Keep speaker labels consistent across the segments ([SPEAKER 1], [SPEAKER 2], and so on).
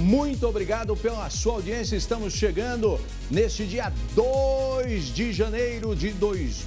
[SPEAKER 1] muito obrigado pela sua audiência. Estamos chegando neste dia 2 de janeiro de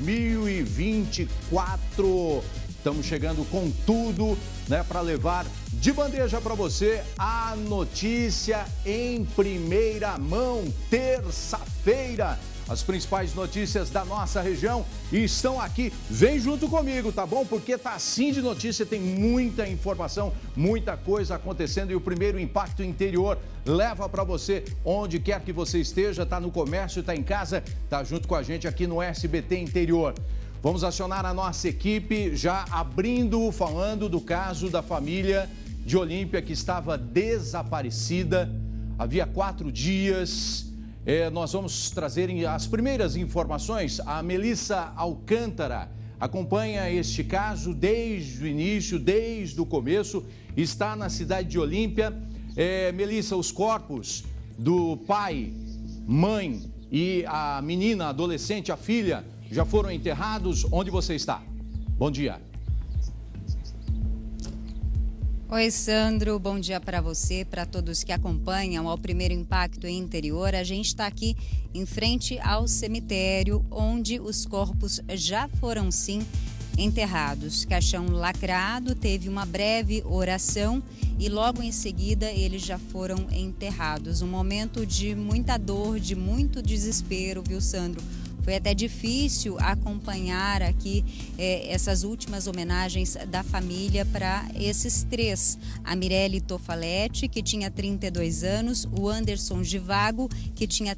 [SPEAKER 1] 2024. Estamos chegando com tudo, né, para levar de bandeja para você a notícia em primeira mão, terça-feira. As principais notícias da nossa região estão aqui. Vem junto comigo, tá bom? Porque tá assim de notícia, tem muita informação, muita coisa acontecendo. E o primeiro impacto interior leva para você onde quer que você esteja, tá no comércio, tá em casa, tá junto com a gente aqui no SBT Interior. Vamos acionar a nossa equipe, já falando do caso da família de Olímpia que estava desaparecida havia 4 dias. Nós vamos trazer as primeiras informações. A Melissa Alcântara acompanha este caso desde o início, desde o começo, está na cidade de Olímpia. Melissa, os corpos do pai, mãe e a menina, a adolescente, a filha, já foram enterrados. Onde você está? Bom dia.
[SPEAKER 2] Oi, Sandro, bom dia para você, para todos que acompanham ao Primeiro Impacto Interior. A gente está aqui em frente ao cemitério, onde os corpos já foram, sim, enterrados. Caixão lacrado, teve uma breve oração e logo em seguida eles já foram enterrados. Um momento de muita dor, de muito desespero, viu, Sandro? Foi até difícil acompanhar aqui essas últimas homenagens da família para esses 3. A Mirelle Tofaletti, que tinha 32 anos, o Anderson Givago, que tinha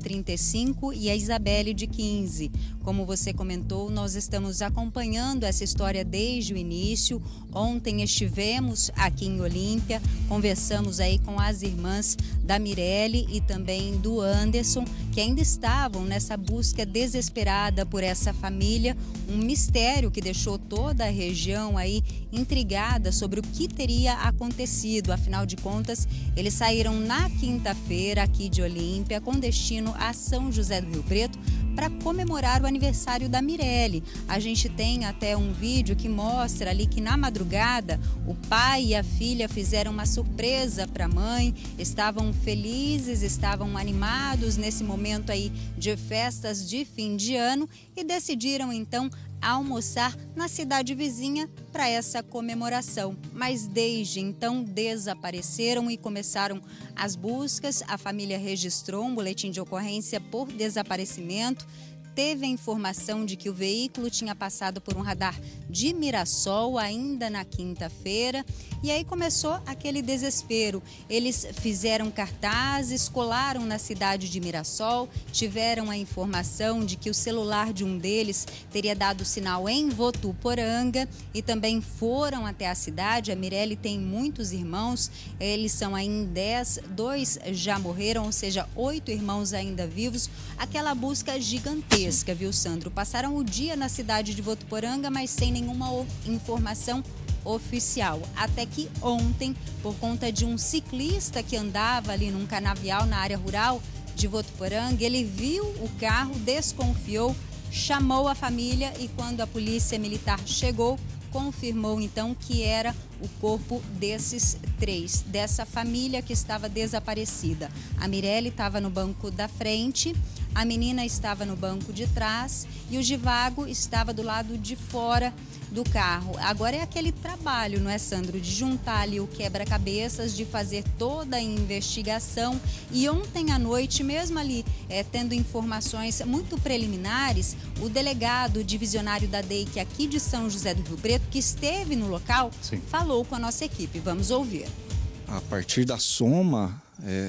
[SPEAKER 2] 35 e a Isabelle, de 15. Como você comentou, nós estamos acompanhando essa história desde o início. Ontem estivemos aqui em Olímpia, conversamos aí com as irmãs da Mirelle e também do Anderson, que ainda estavam nessa busca desesperada por essa família, um mistério que deixou toda a região aí intrigada sobre o que teria acontecido. Afinal de contas, eles saíram na quinta-feira aqui de Olímpia com destino a São José do Rio Preto para comemorar o aniversário da Mirelle. A gente tem até um vídeo que mostra ali que na madrugada o pai e a filha fizeram uma surpresa para a mãe, estavam felizes, estavam animados nesse momento aí de festas de fim de ano e decidiram então almoçar na cidade vizinha para essa comemoração. Mas desde então desapareceram e começaram as buscas. A família registrou um boletim de ocorrência por desaparecimento. Teve a informação de que o veículo tinha passado por um radar de Mirassol ainda na quinta-feira. E aí começou aquele desespero. Eles fizeram cartazes, colaram na cidade de Mirassol, tiveram a informação de que o celular de um deles teria dado sinal em Votuporanga e também foram até a cidade. A Mirelle tem muitos irmãos, eles são aí em 10, 2 já morreram, ou seja, 8 irmãos ainda vivos. Aquela busca gigantesca, viu, Sandro? Passaram o dia na cidade de Votuporanga, mas sem nenhuma informação oficial. Até que ontem, por conta de um ciclista que andava ali num canavial na área rural de Votuporanga, ele viu o carro, desconfiou, chamou a família e quando a polícia militar chegou, confirmou então que era o corpo desses 3, dessa família que estava desaparecida. A Mirelle estava no banco da frente, a menina estava no banco de trás e o Givago estava do lado de fora do carro. Agora é aquele trabalho, não é, Sandro, de juntar ali o quebra-cabeças, de fazer toda a investigação. E ontem à noite, mesmo ali tendo informações muito preliminares, o delegado divisionário da DEIC aqui de São José do Rio Preto, que esteve no local, sim, falou com a nossa equipe. Vamos ouvir.
[SPEAKER 3] A partir da soma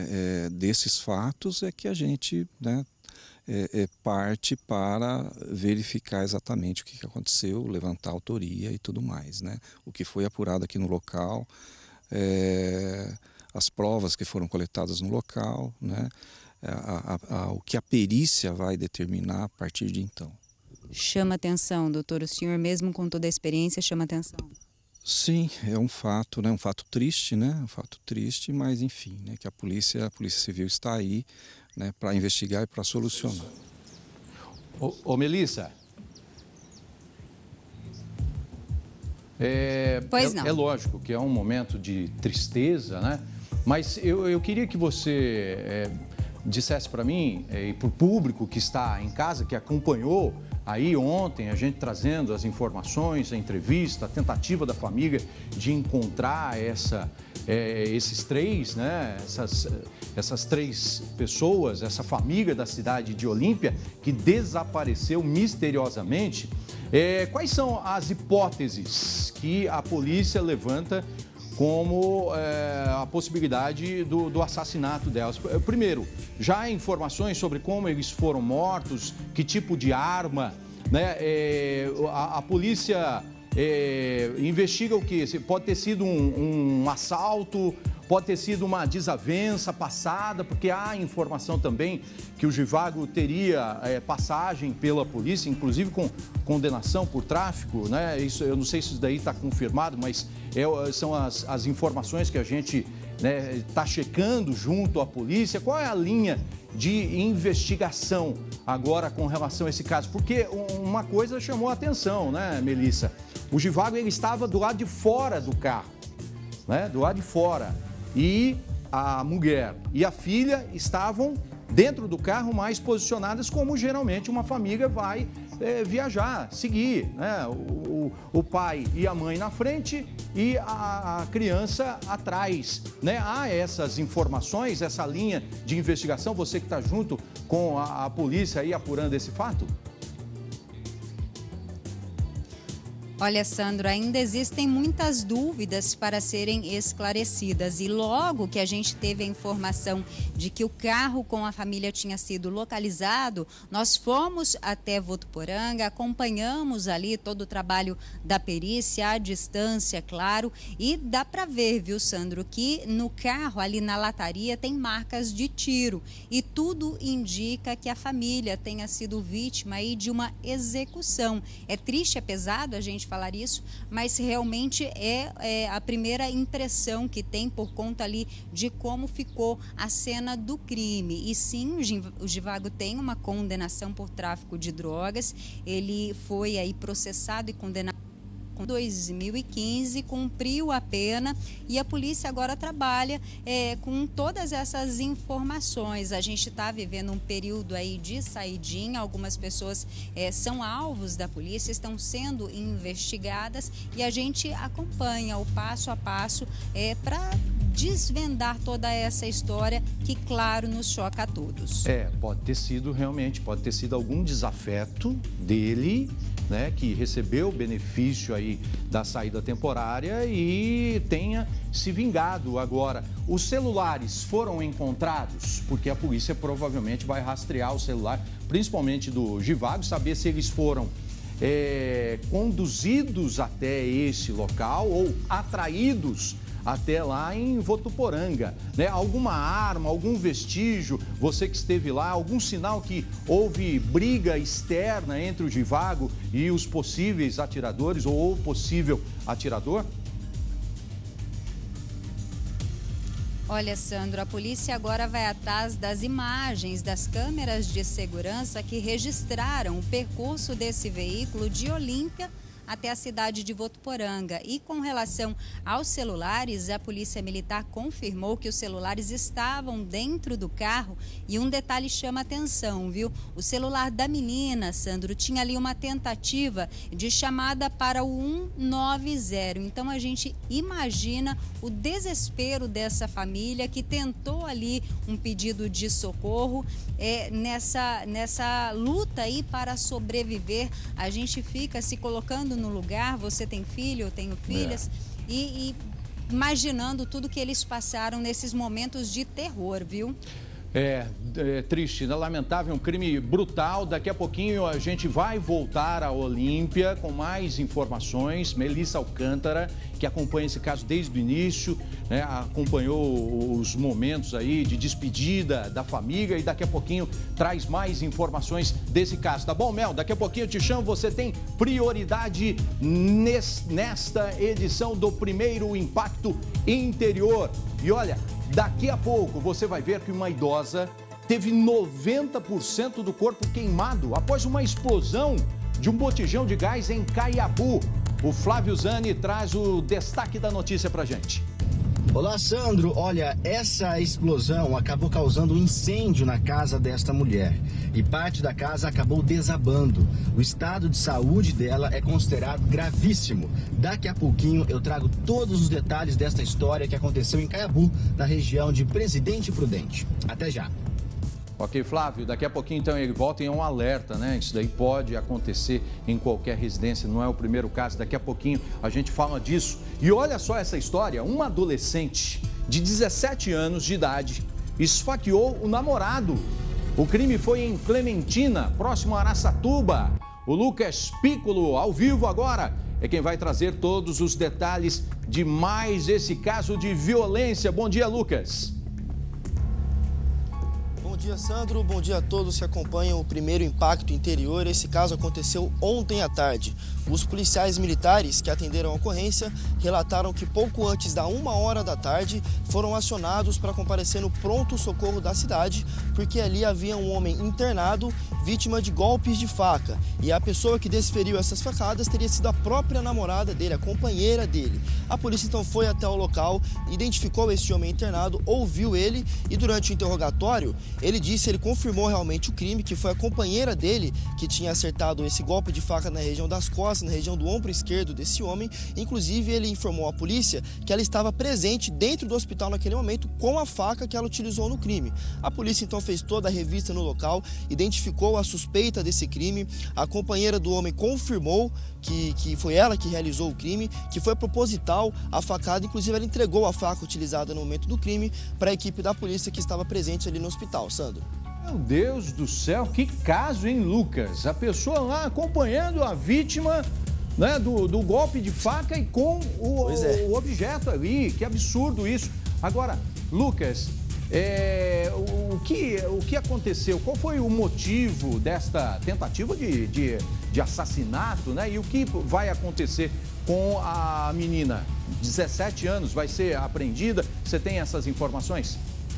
[SPEAKER 3] desses fatos é que a gente, né, parte para verificar exatamente o que aconteceu, levantar a autoria e tudo mais, né? O que foi apurado aqui no local, as provas que foram coletadas no local, né? O que a perícia vai determinar a partir de então.
[SPEAKER 2] Chama atenção, doutor, o senhor mesmo com toda a experiência chama atenção.
[SPEAKER 3] Sim, é um fato, né? Um fato triste, né? Um fato triste, mas enfim, né? Que a Polícia Civil está aí, né? Para investigar e para solucionar.
[SPEAKER 1] Ô Melissa,
[SPEAKER 2] pois não.
[SPEAKER 1] É lógico que é um momento de tristeza, né? Mas eu queria que você dissesse para mim e para o público que está em casa, que acompanhou aí ontem, a gente trazendo as informações, a entrevista, a tentativa da família de encontrar esses três, né? Essas três pessoas, essa família da cidade de Olímpia que desapareceu misteriosamente. Quais são as hipóteses que a polícia levanta como a possibilidade do assassinato delas? Primeiro, já há informações sobre como eles foram mortos, que tipo de arma, né? A polícia investiga o quê? Pode ter sido um assalto, pode ter sido uma desavença passada, porque há informação também que o Zhivago teria passagem pela polícia, inclusive com condenação por tráfico, né? Isso, eu não sei se isso daí está confirmado, mas são as informações que a gente está checando junto à polícia. Qual é a linha de investigação agora com relação a esse caso? Porque uma coisa chamou a atenção, né, Melissa? O Zhivago, ele estava do lado de fora do carro, né? Do lado de fora. E a mulher e a filha estavam dentro do carro, mais posicionadas como geralmente uma família vai viajar, seguir, né? O pai e a mãe na frente e a criança atrás, né? Há essas informações, essa linha de investigação, você que está junto com a polícia aí apurando esse fato?
[SPEAKER 2] Olha, Sandro, ainda existem muitas dúvidas para serem esclarecidas e logo que a gente teve a informação de que o carro com a família tinha sido localizado, nós fomos até Votuporanga, acompanhamos ali todo o trabalho da perícia à distância, claro, e dá para ver, viu, Sandro, que no carro ali na lataria tem marcas de tiro e tudo indica que a família tenha sido vítima aí de uma execução. É triste, é pesado a gente falar isso, mas realmente é a primeira impressão que tem por conta ali de como ficou a cena do crime. E sim, o Zhivago tem uma condenação por tráfico de drogas, ele foi aí processado e condenado em 2015, cumpriu a pena e a polícia agora trabalha com todas essas informações. A gente está vivendo um período aí de saidinha, algumas pessoas são alvos da polícia, estão sendo investigadas e a gente acompanha o passo a passo para desvendar toda essa história que, claro, nos choca a todos.
[SPEAKER 1] Pode ter sido realmente, pode ter sido algum desafeto dele, né, que recebeu o benefício aí da saída temporária e tenha se vingado agora. Os celulares foram encontrados, porque a polícia provavelmente vai rastrear o celular, principalmente do Zhivago, saber se eles foram conduzidos até esse local ou atraídos até lá em Votuporanga, né? Alguma arma, algum vestígio, você que esteve lá, algum sinal que houve briga externa entre o Zhivago e os possíveis atiradores ou o possível atirador?
[SPEAKER 2] Olha, Sandro, a polícia agora vai atrás das imagens das câmeras de segurança que registraram o percurso desse veículo de Olímpia até a cidade de Votuporanga. E com relação aos celulares, a Polícia Militar confirmou que os celulares estavam dentro do carro e um detalhe chama atenção, viu? O celular da menina, Sandro, tinha ali uma tentativa de chamada para o 190. Então a gente imagina o desespero dessa família que tentou ali um pedido de socorro nessa luta aí para sobreviver. A gente fica se colocando no lugar, você tem filho, eu tenho filhas, e imaginando tudo que eles passaram nesses momentos de terror, viu?
[SPEAKER 1] É triste, lamentável, um crime brutal. Daqui a pouquinho a gente vai voltar à Olímpia com mais informações. Melissa Alcântara, que acompanha esse caso desde o início, né, acompanhou os momentos aí de despedida da família e daqui a pouquinho traz mais informações desse caso. Tá bom, Mel? Daqui a pouquinho eu te chamo, você tem prioridade nesta edição do Primeiro Impacto Interior. E olha, daqui a pouco você vai ver que uma idosa teve 90% do corpo queimado após uma explosão de um botijão de gás em Caiabu. O Flávio Zani traz o destaque da notícia pra gente.
[SPEAKER 4] Olá, Sandro. Olha, essa explosão acabou causando um incêndio na casa desta mulher e parte da casa acabou desabando. O estado de saúde dela é considerado gravíssimo. Daqui a pouquinho eu trago todos os detalhes desta história que aconteceu em Caiabu, na região de Presidente Prudente. Até já.
[SPEAKER 1] Ok, Flávio, daqui a pouquinho então ele volta e é um alerta, né? Isso daí pode acontecer em qualquer residência, não é o primeiro caso. Daqui a pouquinho a gente fala disso. E olha só essa história, uma adolescente de 17 anos de idade esfaqueou o namorado. O crime foi em Clementina, próximo a Araçatuba. O Lucas Piccolo, ao vivo agora, é quem vai trazer todos os detalhes de mais esse caso de violência. Bom dia, Lucas.
[SPEAKER 5] Bom dia, Sandro. Bom dia a todos que acompanham o Primeiro Impacto Interior. Esse caso aconteceu ontem à tarde. Os policiais militares que atenderam a ocorrência relataram que pouco antes da 1h da tarde foram acionados para comparecer no pronto-socorro da cidade, porque ali havia um homem internado vítima de golpes de faca. E a pessoa que desferiu essas facadas teria sido a própria namorada dele, a companheira dele. A polícia então foi até o local, identificou esse homem internado, ouviu ele e durante o interrogatório ele confirmou realmente o crime, que foi a companheira dele que tinha acertado esse golpe de faca na região das costas, na região do ombro esquerdo desse homem. Inclusive, ele informou à polícia que ela estava presente dentro do hospital naquele momento com a faca que ela utilizou no crime. A polícia então fez toda a revista no local, identificou a suspeita desse crime. A companheira do homem confirmou que foi ela que realizou o crime, que foi proposital a facada. Inclusive, ela entregou a faca utilizada no momento do crime para a equipe da polícia que estava presente ali no hospital. Sandro.
[SPEAKER 1] Meu Deus do céu, que caso, hein, Lucas? A pessoa lá acompanhando a vítima, né, do golpe de faca e com o objeto ali. Que absurdo isso. Agora, Lucas, o que aconteceu? Qual foi o motivo desta tentativa de assassinato, né? E o que vai acontecer com a menina? 17 anos, vai ser apreendida? Você tem essas informações?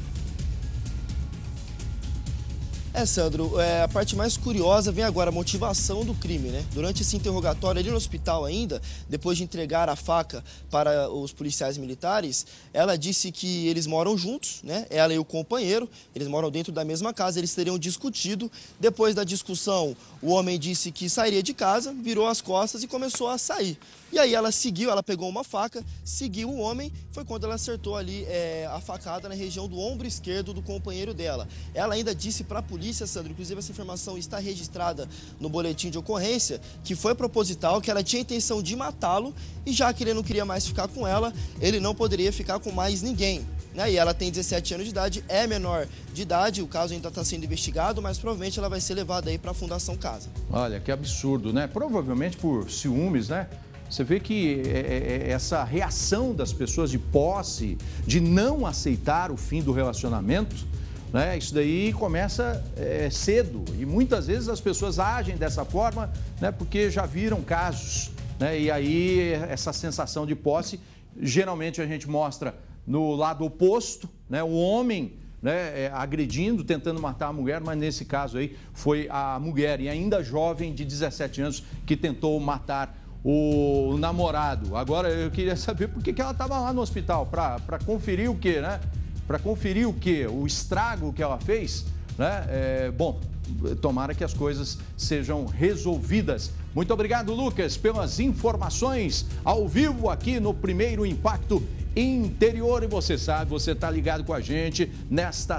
[SPEAKER 5] Sandro, a parte mais curiosa vem agora, a motivação do crime, né? Durante esse interrogatório ali no hospital ainda, depois de entregar a faca para os policiais militares, ela disse que eles moram juntos, né? Ela e o companheiro, eles moram dentro da mesma casa, eles teriam discutido. Depois da discussão, o homem disse que sairia de casa, virou as costas e começou a sair. E aí ela pegou uma faca, seguiu o homem, foi quando ela acertou ali a facada na região do ombro esquerdo do companheiro dela. Ela ainda disse para a polícia, Sandro, inclusive essa informação está registrada no boletim de ocorrência, que foi proposital, que ela tinha intenção de matá-lo e já que ele não queria mais ficar com ela, ele não poderia ficar com mais ninguém. E ela tem 17 anos de idade, é menor de idade, o caso ainda está sendo investigado, mas provavelmente ela vai ser levada aí para a Fundação Casa.
[SPEAKER 1] Olha, que absurdo, né? Provavelmente por ciúmes, né? Você vê que essa reação das pessoas de posse, de não aceitar o fim do relacionamento, né? Isso daí começa cedo e muitas vezes as pessoas agem dessa forma, né? Porque já viram casos, né? E aí essa sensação de posse, geralmente a gente mostra no lado oposto, né? O homem, né, agredindo, tentando matar a mulher, mas nesse caso aí foi a mulher, e ainda jovem, de 17 anos, que tentou matar o namorado. Agora eu queria saber por que ela estava lá no hospital, para conferir o quê, né? Para conferir o quê? O estrago que ela fez, né? Bom, tomara que as coisas sejam resolvidas. Muito obrigado, Lucas, pelas informações ao vivo aqui no Primeiro Impacto Interior. E você sabe, você está ligado com a gente nesta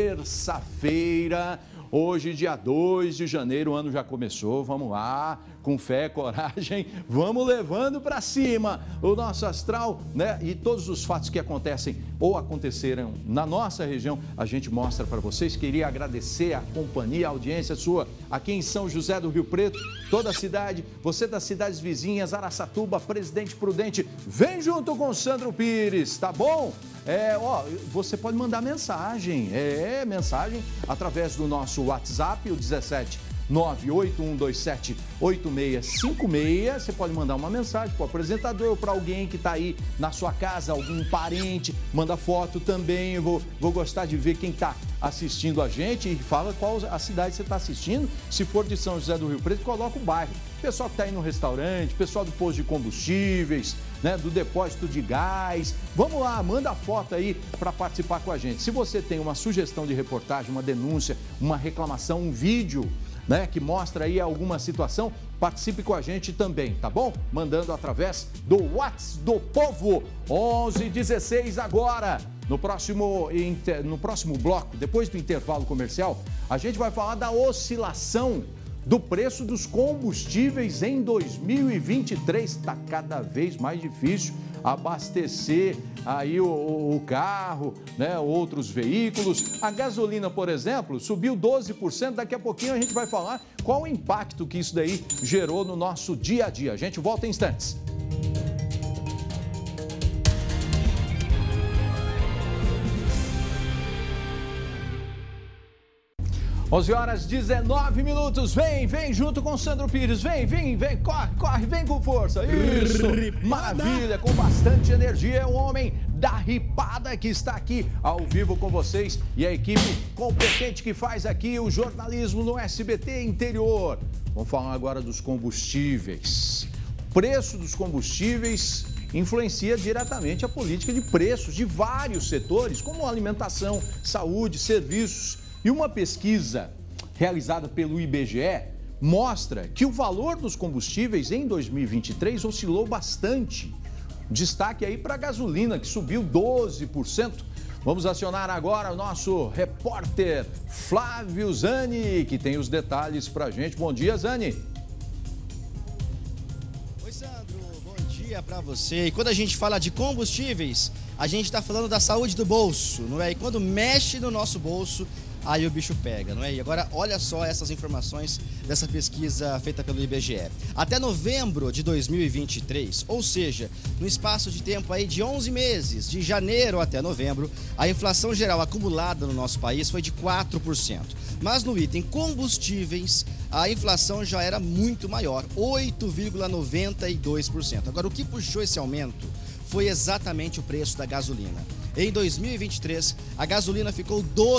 [SPEAKER 1] terça-feira. Hoje, dia 2 de janeiro, o ano já começou, vamos lá, com fé, coragem, vamos levando para cima o nosso astral, né? E todos os fatos que acontecem ou aconteceram na nossa região, a gente mostra para vocês. Queria agradecer a companhia, a audiência sua aqui em São José do Rio Preto, toda a cidade, você das cidades vizinhas, Araçatuba, Presidente Prudente, vem junto com o Sandro Pires, tá bom? Você pode mandar mensagem, mensagem através do nosso WhatsApp, o 17981278656. Você pode mandar uma mensagem para o apresentador, para alguém que está aí na sua casa, algum parente, manda foto também. Eu vou gostar de ver quem está assistindo a gente e fala qual a cidade você está assistindo. Se for de São José do Rio Preto, coloca o bairro. Pessoal que está aí no restaurante, pessoal do posto de combustíveis, né, do depósito de gás. Vamos lá, manda a foto aí para participar com a gente. Se você tem uma sugestão de reportagem, uma denúncia, uma reclamação, um vídeo, né, que mostra aí alguma situação, participe com a gente também, tá bom? Mandando através do WhatsApp do Povo, 11:16 agora. No próximo bloco, depois do intervalo comercial, a gente vai falar da oscilação do preço dos combustíveis em 2023. Está cada vez mais difícil abastecer aí o carro, né, outros veículos. A gasolina, por exemplo, subiu 12%. Daqui a pouquinho a gente vai falar qual o impacto que isso daí gerou no nosso dia a dia. A gente volta em instantes. 11h19. Vem junto com o Sandro Pires. Vem, corre, vem com força. Isso, maravilha, com bastante energia. É o homem da Ripada que está aqui ao vivo com vocês e a equipe competente que faz aqui o jornalismo no SBT Interior. Vamos falar agora dos combustíveis. O preço dos combustíveis influencia diretamente a política de preços de vários setores, como alimentação, saúde, serviços. E uma pesquisa realizada pelo IBGE mostra que o valor dos combustíveis em 2023 oscilou bastante. Destaque aí para a gasolina, que subiu 12%. Vamos acionar agora o nosso repórter Flávio Zani, que tem os detalhes para a gente. Bom dia, Zani.
[SPEAKER 5] Oi, Sandro. Bom dia para você. E quando a gente fala de combustíveis, a gente está falando da saúde do bolso, não é? E quando mexe no nosso bolso, aí o bicho pega, não é? E agora, olha só essas informações dessa pesquisa feita pelo IBGE. Até novembro de 2023, ou seja, no espaço de tempo aí de 11 meses, de janeiro até novembro, a inflação geral acumulada no nosso país foi de 4%. Mas no item combustíveis, a inflação já era muito maior, 8,92%. Agora, o que puxou esse aumento foi exatamente o preço da gasolina. Em 2023, a gasolina ficou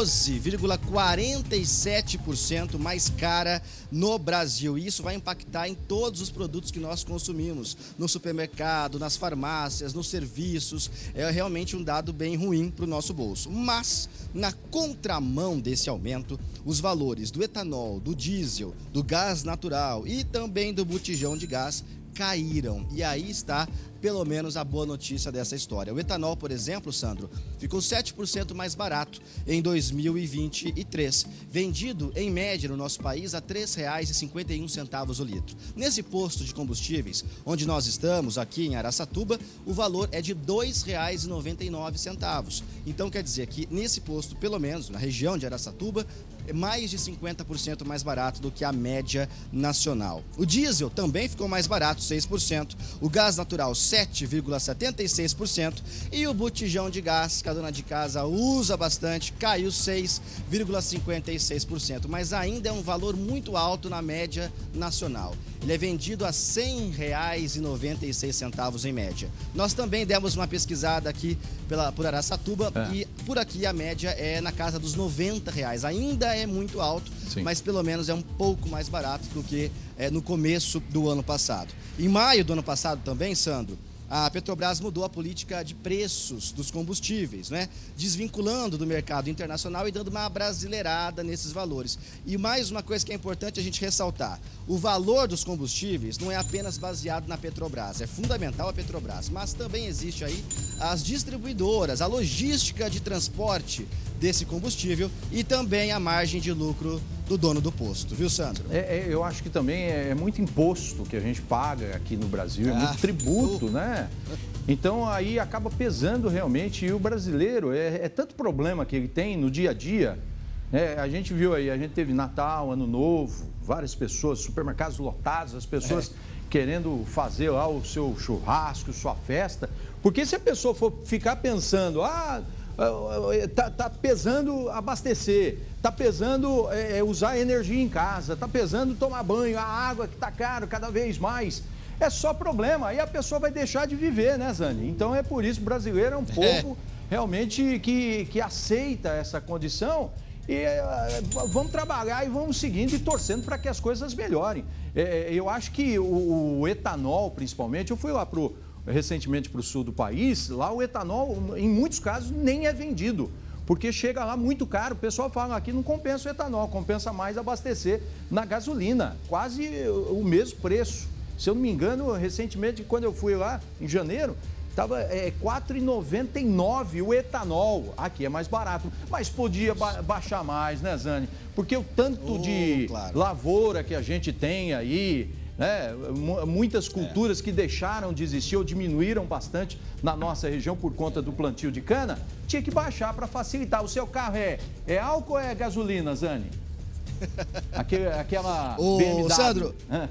[SPEAKER 5] 12,47% mais cara no Brasil. E isso vai impactar em todos os produtos que nós consumimos, no supermercado, nas farmácias, nos serviços. É realmente um dado bem ruim para o nosso bolso. Mas, na contramão desse aumento, os valores do etanol, do diesel, do gás natural e também do botijão de gás caíram. E aí está, pelo menos, a boa notícia dessa história. O etanol, por exemplo, Sandro, ficou 7% mais barato em 2023, vendido, em média, no nosso país, a R$ 3,51 o litro. Nesse posto de combustíveis, onde nós estamos, aqui em Araçatuba, o valor é de R$ 2,99. Então, quer dizer que nesse posto, pelo menos, na região de Araçatuba, é mais de 50% mais barato do que a média nacional. O diesel também ficou mais barato, 6%, o gás natural 7,76% e o botijão de gás que a dona de casa usa bastante caiu 6,56%, mas ainda é um valor muito alto na média nacional. Ele é vendido a R$ 100,96 em média. Nós também demos uma pesquisada aqui por Araçatuba e por aqui a média é na casa dos R$ 90. Ainda é muito alto, sim, mas pelo menos é um pouco mais barato do que no começo do ano passado. Em maio do ano passado também, Sandro, a Petrobras mudou a política de preços dos combustíveis, né? Desvinculando do mercado internacional e dando uma abrasileirada nesses valores. E mais uma coisa que é importante a gente ressaltar: o valor dos combustíveis não é apenas baseado na Petrobras, é fundamental a Petrobras, mas também existe aí as distribuidoras, a logística de transporte desse combustível e também a margem de lucro do dono do posto, viu, Sandro?
[SPEAKER 1] Eu acho que também é muito imposto que a gente paga aqui no Brasil, é muito tributo, né? Então aí acaba pesando realmente, e o brasileiro, é tanto problema que ele tem no dia a dia, né? A gente viu aí, a gente teve Natal, Ano Novo, várias pessoas, supermercados lotados, as pessoas querendo fazer lá o seu churrasco, sua festa, porque se a pessoa for ficar pensando, tá pesando abastecer, tá pesando usar energia em casa, tá pesando tomar banho, a água que tá caro cada vez mais, é só problema, aí a pessoa vai deixar de viver, né, Zani? Então é por isso que o brasileiro é um povo realmente que aceita essa condição E vamos trabalhar e vamos seguindo e torcendo para que as coisas melhorem. Eu acho que o etanol, principalmente, eu fui lá recentemente para o sul do país, lá o etanol, em muitos casos, nem é vendido. Porque chega lá muito caro, o pessoal fala aqui não compensa o etanol, compensa mais abastecer na gasolina, quase o mesmo preço. Se eu não me engano, recentemente, quando eu fui lá, em janeiro, estava R$ 4,99 o etanol. Aqui é mais barato, mas podia baixar mais, né, Zani? Porque o tanto de lavoura que a gente tem aí, né? Muitas culturas que deixaram de existir ou diminuíram bastante na nossa região por conta do plantio de cana, tinha que baixar para facilitar. O seu carro é álcool ou é gasolina, Zani? Aquela BMW.
[SPEAKER 5] Sandro...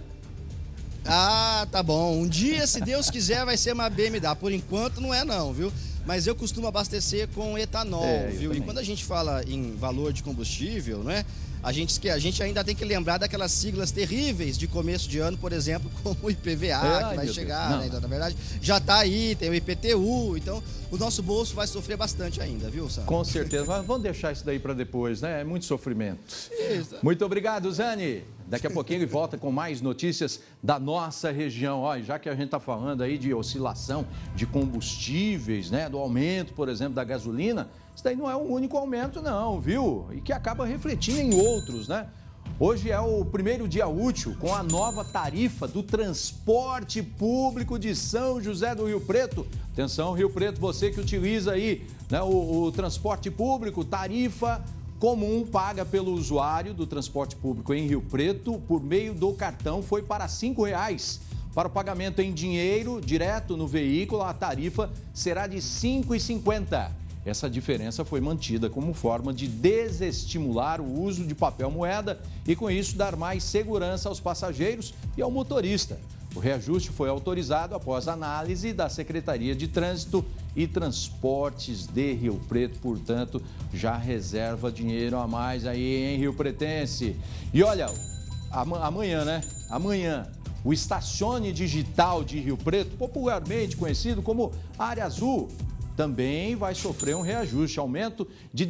[SPEAKER 5] Ah, tá bom. Um dia, se Deus quiser, vai ser uma BMW. Por enquanto não é não, viu? Mas eu costumo abastecer com etanol, viu? E quando a gente fala em valor de combustível, né? A gente ainda tem que lembrar daquelas siglas terríveis de começo de ano, por exemplo, como o IPVA, que vai chegar, né? Então, na verdade, já tá aí, tem o IPTU, então o nosso bolso vai sofrer bastante ainda, viu, Sandro?
[SPEAKER 1] Com certeza, mas vamos deixar isso daí para depois, né? É muito sofrimento. Isso. Muito obrigado, Zani. Daqui a pouquinho ele volta com mais notícias da nossa região. Olha, já que a gente está falando aí de oscilação de combustíveis, né? Do aumento, por exemplo, da gasolina, isso daí não é um único aumento não, viu? E que acaba refletindo em outros, né? Hoje é o primeiro dia útil com a nova tarifa do transporte público de São José do Rio Preto. Atenção, Rio Preto, você que utiliza aí, né, o transporte público, tarifa comum paga pelo usuário do transporte público em Rio Preto por meio do cartão foi para R$ 5,00. Para o pagamento em dinheiro direto no veículo, a tarifa será de R$ 5,50. Essa diferença foi mantida como forma de desestimular o uso de papel moeda e, com isso, dar mais segurança aos passageiros e ao motorista. O reajuste foi autorizado após análise da Secretaria de Trânsito e Transportes de Rio Preto, portanto, já reserva dinheiro a mais aí em Rio Pretense. E olha, amanhã, né? Amanhã, o Estacione Digital de Rio Preto, popularmente conhecido como Área Azul, também vai sofrer um reajuste, aumento de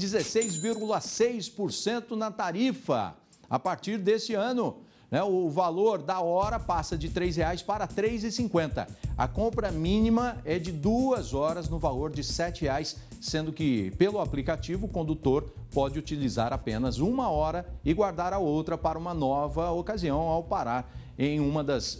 [SPEAKER 1] 16,6% na tarifa. A partir deste ano, né, o valor da hora passa de R$ 3,00 para R$ 3,50. A compra mínima é de 2 horas no valor de R$ 7,00, sendo que, pelo aplicativo, o condutor pode utilizar apenas 1 hora e guardar a outra para uma nova ocasião ao parar em uma das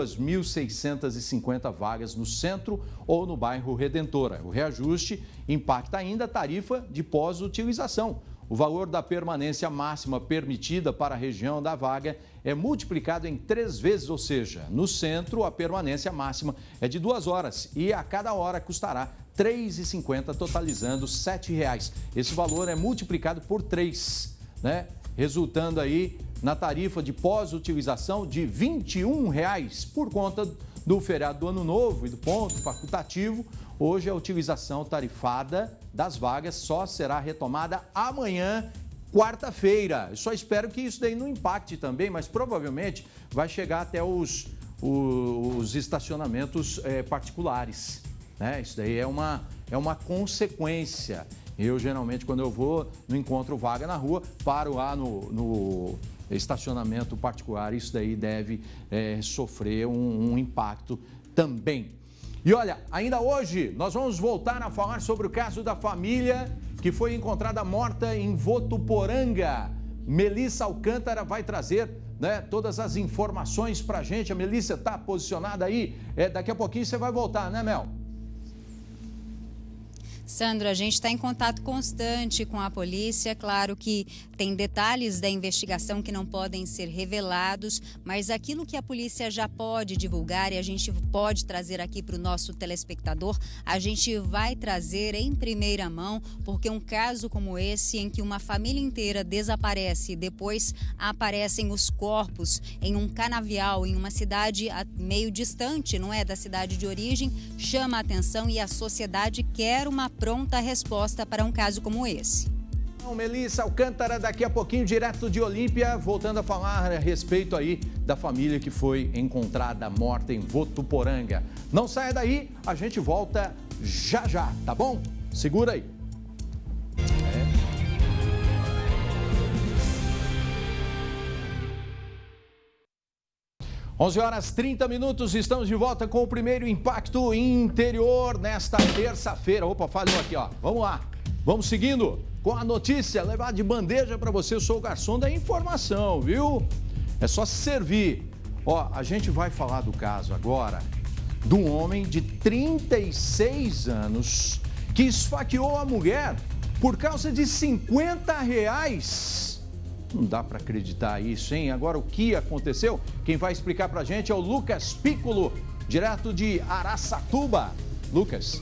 [SPEAKER 1] 2.650 vagas no centro ou no bairro Redentora. O reajuste impacta ainda a tarifa de pós-utilização. O valor da permanência máxima permitida para a região da vaga é multiplicado em 3 vezes, ou seja, no centro a permanência máxima é de 2 horas e a cada hora custará R$ 3,50, totalizando R$ 7,00. Esse valor é multiplicado por 3, né? Resultando aí na tarifa de pós-utilização de R$ 21,00 por conta do feriado do Ano Novo e do ponto facultativo. Hoje a utilização tarifada das vagas só será retomada amanhã, quarta-feira. Eu só espero que isso daí não impacte também, mas provavelmente vai chegar até os estacionamentos particulares, né? Isso daí é uma consequência. Eu, geralmente, quando eu vou, não encontro vaga na rua, paro lá no estacionamento particular. Isso daí deve sofrer um impacto também. E olha, ainda hoje nós vamos voltar a falar sobre o caso da família que foi encontrada morta em Votuporanga. Melissa Alcântara vai trazer, né, todas as informações pra gente. A Melissa está posicionada aí. Daqui a pouquinho você vai voltar, né, Mel?
[SPEAKER 2] Sandro, a gente está em contato constante com a polícia. Claro que tem detalhes da investigação que não podem ser revelados, mas aquilo que a polícia já pode divulgar e a gente pode trazer aqui para o nosso telespectador, a gente vai trazer em primeira mão, porque um caso como esse, em que uma família inteira desaparece e depois aparecem os corpos em um canavial, em uma cidade meio distante, não é, da cidade de origem, chama a atenção e a sociedade quer uma pronta resposta para um caso como esse.
[SPEAKER 1] Melissa Alcântara, daqui a pouquinho, direto de Olímpia, voltando a falar a respeito aí da família que foi encontrada morta em Votuporanga. Não saia daí, a gente volta já já, tá bom? Segura aí. 11h30, estamos de volta com o primeiro impacto interior nesta terça-feira. Opa, falhou aqui, ó. Vamos lá, vamos seguindo com a notícia, levar de bandeja para você. Eu sou o garçom da informação, viu? É só se servir. Ó, a gente vai falar do caso agora de um homem de 36 anos que esfaqueou a mulher por causa de R$50. Não dá para acreditar isso, hein? Agora, o que aconteceu? Quem vai explicar para a gente é o Lucas Piccolo, direto de Araçatuba. Lucas.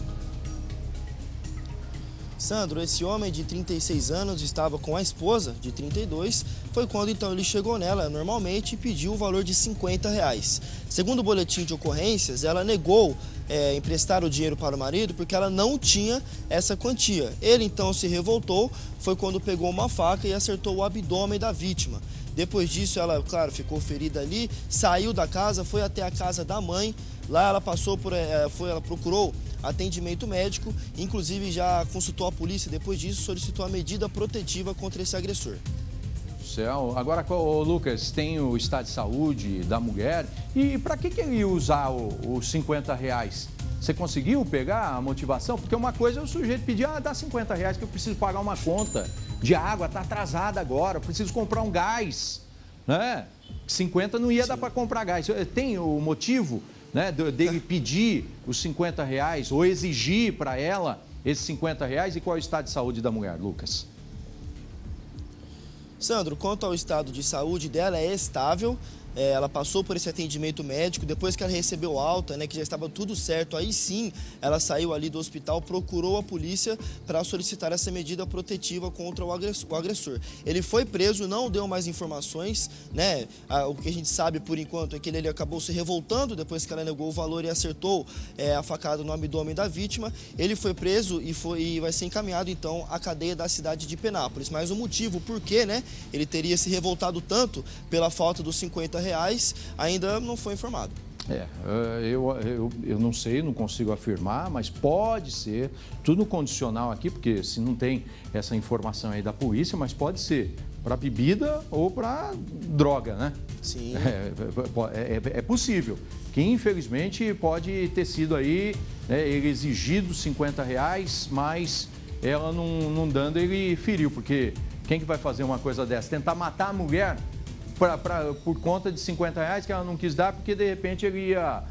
[SPEAKER 5] Sandro, esse homem de 36 anos estava com a esposa, de 32, foi quando então ele chegou nela normalmente e pediu o valor de R$50. Segundo o boletim de ocorrências, ela negou emprestar o dinheiro para o marido porque ela não tinha essa quantia. Ele então se revoltou, foi quando pegou uma faca e acertou o abdômen da vítima. Depois disso, ela, claro, ficou ferida ali, saiu da casa, foi até a casa da mãe. Lá ela passou por, ela procurou atendimento médico, inclusive já consultou a polícia. Depois disso, solicitou a medida protetiva contra esse agressor.
[SPEAKER 1] Céu. Agora, Lucas, tem o estado de saúde da mulher. E para que ele ia usar os R$50? Você conseguiu pegar a motivação? Porque uma coisa é o sujeito pedir, dá R$50 que eu preciso pagar uma conta de água, tá atrasada agora, eu preciso comprar um gás, né? 50 não ia dar para comprar gás. Tem o motivo, né, dele pedir os R$50 ou exigir para ela esses R$50? E qual é o estado de saúde da mulher, Lucas?
[SPEAKER 5] Sandro, quanto ao estado de saúde dela, é estável. Ela passou por esse atendimento médico, depois que ela recebeu alta, né, que já estava tudo certo, aí sim ela saiu ali do hospital, procurou a polícia para solicitar essa medida protetiva contra o agressor. Ele foi preso, não deu mais informações, né? O que a gente sabe por enquanto é que ele acabou se revoltando depois que ela negou o valor e acertou a facada no abdômen da vítima. Ele foi preso e vai ser encaminhado então à cadeia da cidade de Penápolis. Mas o motivo por que, né, ele teria se revoltado tanto pela falta dos R$50 ainda não foi informado.
[SPEAKER 1] Eu não sei, não consigo afirmar, mas pode ser, tudo condicional aqui, porque se não tem essa informação aí da polícia, mas pode ser para bebida ou para droga, né?
[SPEAKER 5] Sim.
[SPEAKER 1] É possível, que infelizmente pode ter sido aí, ele exigido R$50, mas ela não dando, ele feriu, porque quem que vai fazer uma coisa dessa? Tentar matar a mulher por conta de R$50 que ela não quis dar, porque de repente ele ia